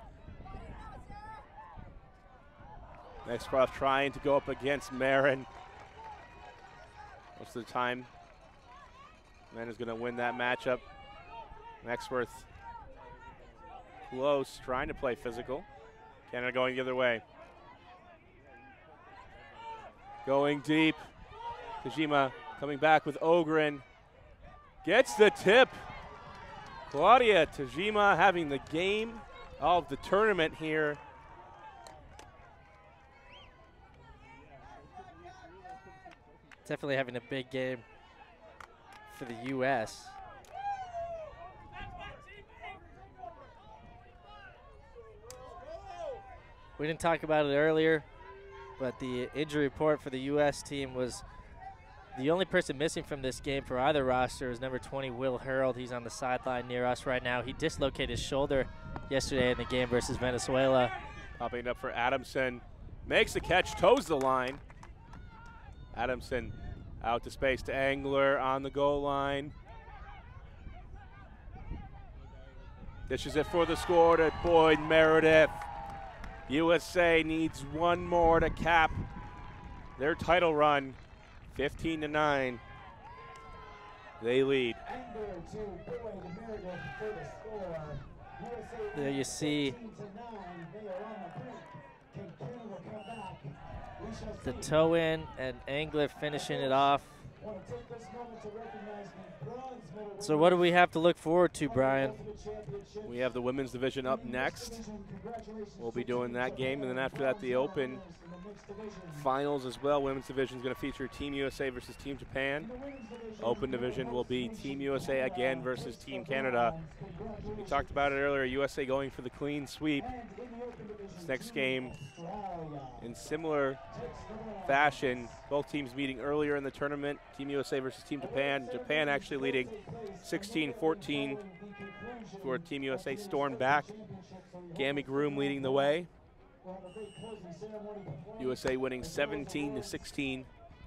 Mexcroft trying to go up against Marin. Most of the time, Marin is going to win that matchup. Mexworth close, trying to play physical. Canada going the other way. Going deep. Tajima coming back with Ogren. Gets the tip. Claudia Tajima having the game of the tournament here. Definitely having a big game for the U S. We didn't talk about it earlier, but the injury report for the U S team was the only person missing from this game for either roster is number twenty, Will Harold. He's on the sideline near us right now. He dislocated his shoulder yesterday in the game versus Venezuela. Popping up for Adamson. Makes the catch, toes the line. Adamson out to space to Angler on the goal line. Dishes it for the score to Boyd Meredith. U S A needs one more to cap their title run. fifteen to nine. They lead. There you see the toe in and Angler finishing it off. So what do we have to look forward to, Brian? We have the women's division up next. We'll be doing that game, and then after that, the Open finals as well. Women's division is going to feature Team U S A versus Team Japan. Open division will be Team U S A again versus Team Canada. We talked about it earlier, U S A going for the clean sweep. This next game, in similar fashion, both teams meeting earlier in the tournament. Team U S A versus Team Japan. Japan actually leading sixteen fourteen for Team U S A stormed back. Gammy Groom leading the way. U S A winning seventeen to sixteen.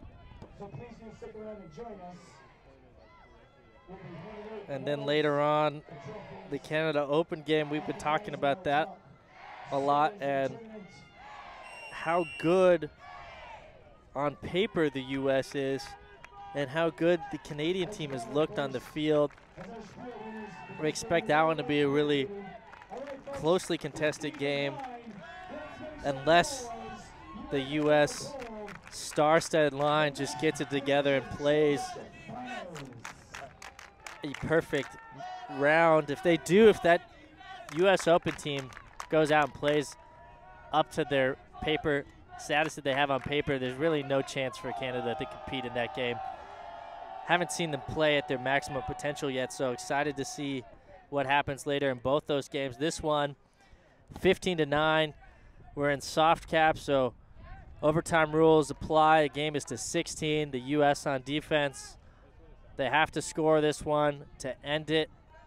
And then later on, the Canada Open game, we've been talking about that a lot and how good on paper the U S is and how good the Canadian team has looked on the field. We expect that one to be a really closely contested game unless the U S star-studded line just gets it together and plays a perfect round. If they do, if that U S Open team goes out and plays up to their paper status that they have on paper, there's really no chance for Canada to compete in that game. Haven't seen them play at their maximum potential yet, so excited to see what happens later in both those games. This one, fifteen to nine. We're in soft cap, so overtime rules apply. The game is to sixteen. The U S on defense. They have to score this one to end it.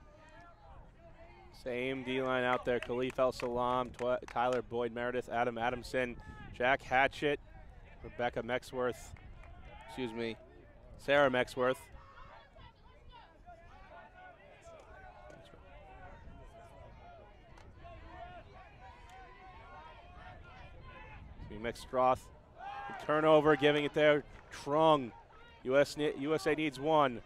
Same D-line out there. Khalif El-Salam, Tyler Boyd Meredith, Adam Adamson, Jack Hatchett, Rebecca Mexworth, excuse me, Sarah Mexworth. McStroth, turnover, giving it there. Trung, U S U S A needs one.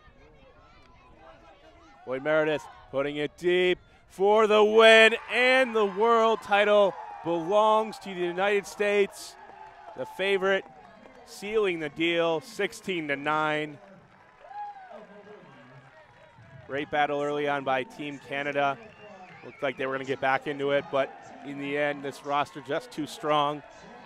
Boyd Meredith putting it deep for the win, and the world title belongs to the United States. The favorite sealing the deal, sixteen to nine. Great battle early on by Team Canada. Looked like they were going to get back into it, but in the end, this roster just too strong.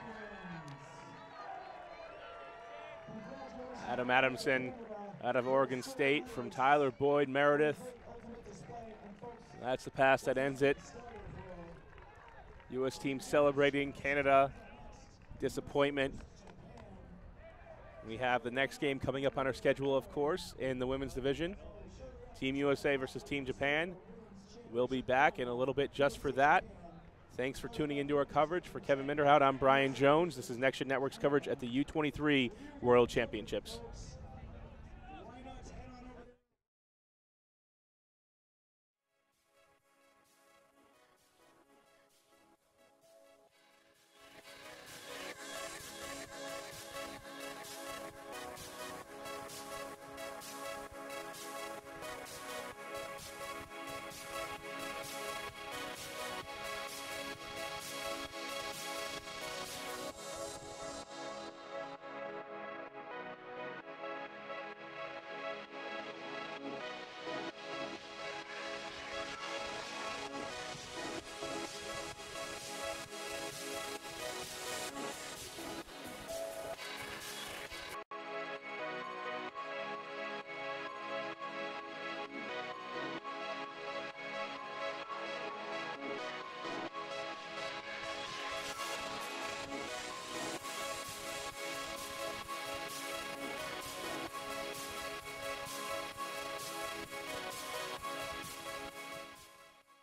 Adam Adamson out of Oregon State from Tyler Boyd Meredith. That's the pass that ends it. U S team celebrating, Canada disappointment. We have the next game coming up on our schedule, of course, in the women's division. Team U S A versus Team Japan. We'll be back in a little bit just for that. Thanks for tuning into our coverage. For Kevin Minderhout, I'm Brian Jones. This is NextGen Network's coverage at the U twenty-three World Championships.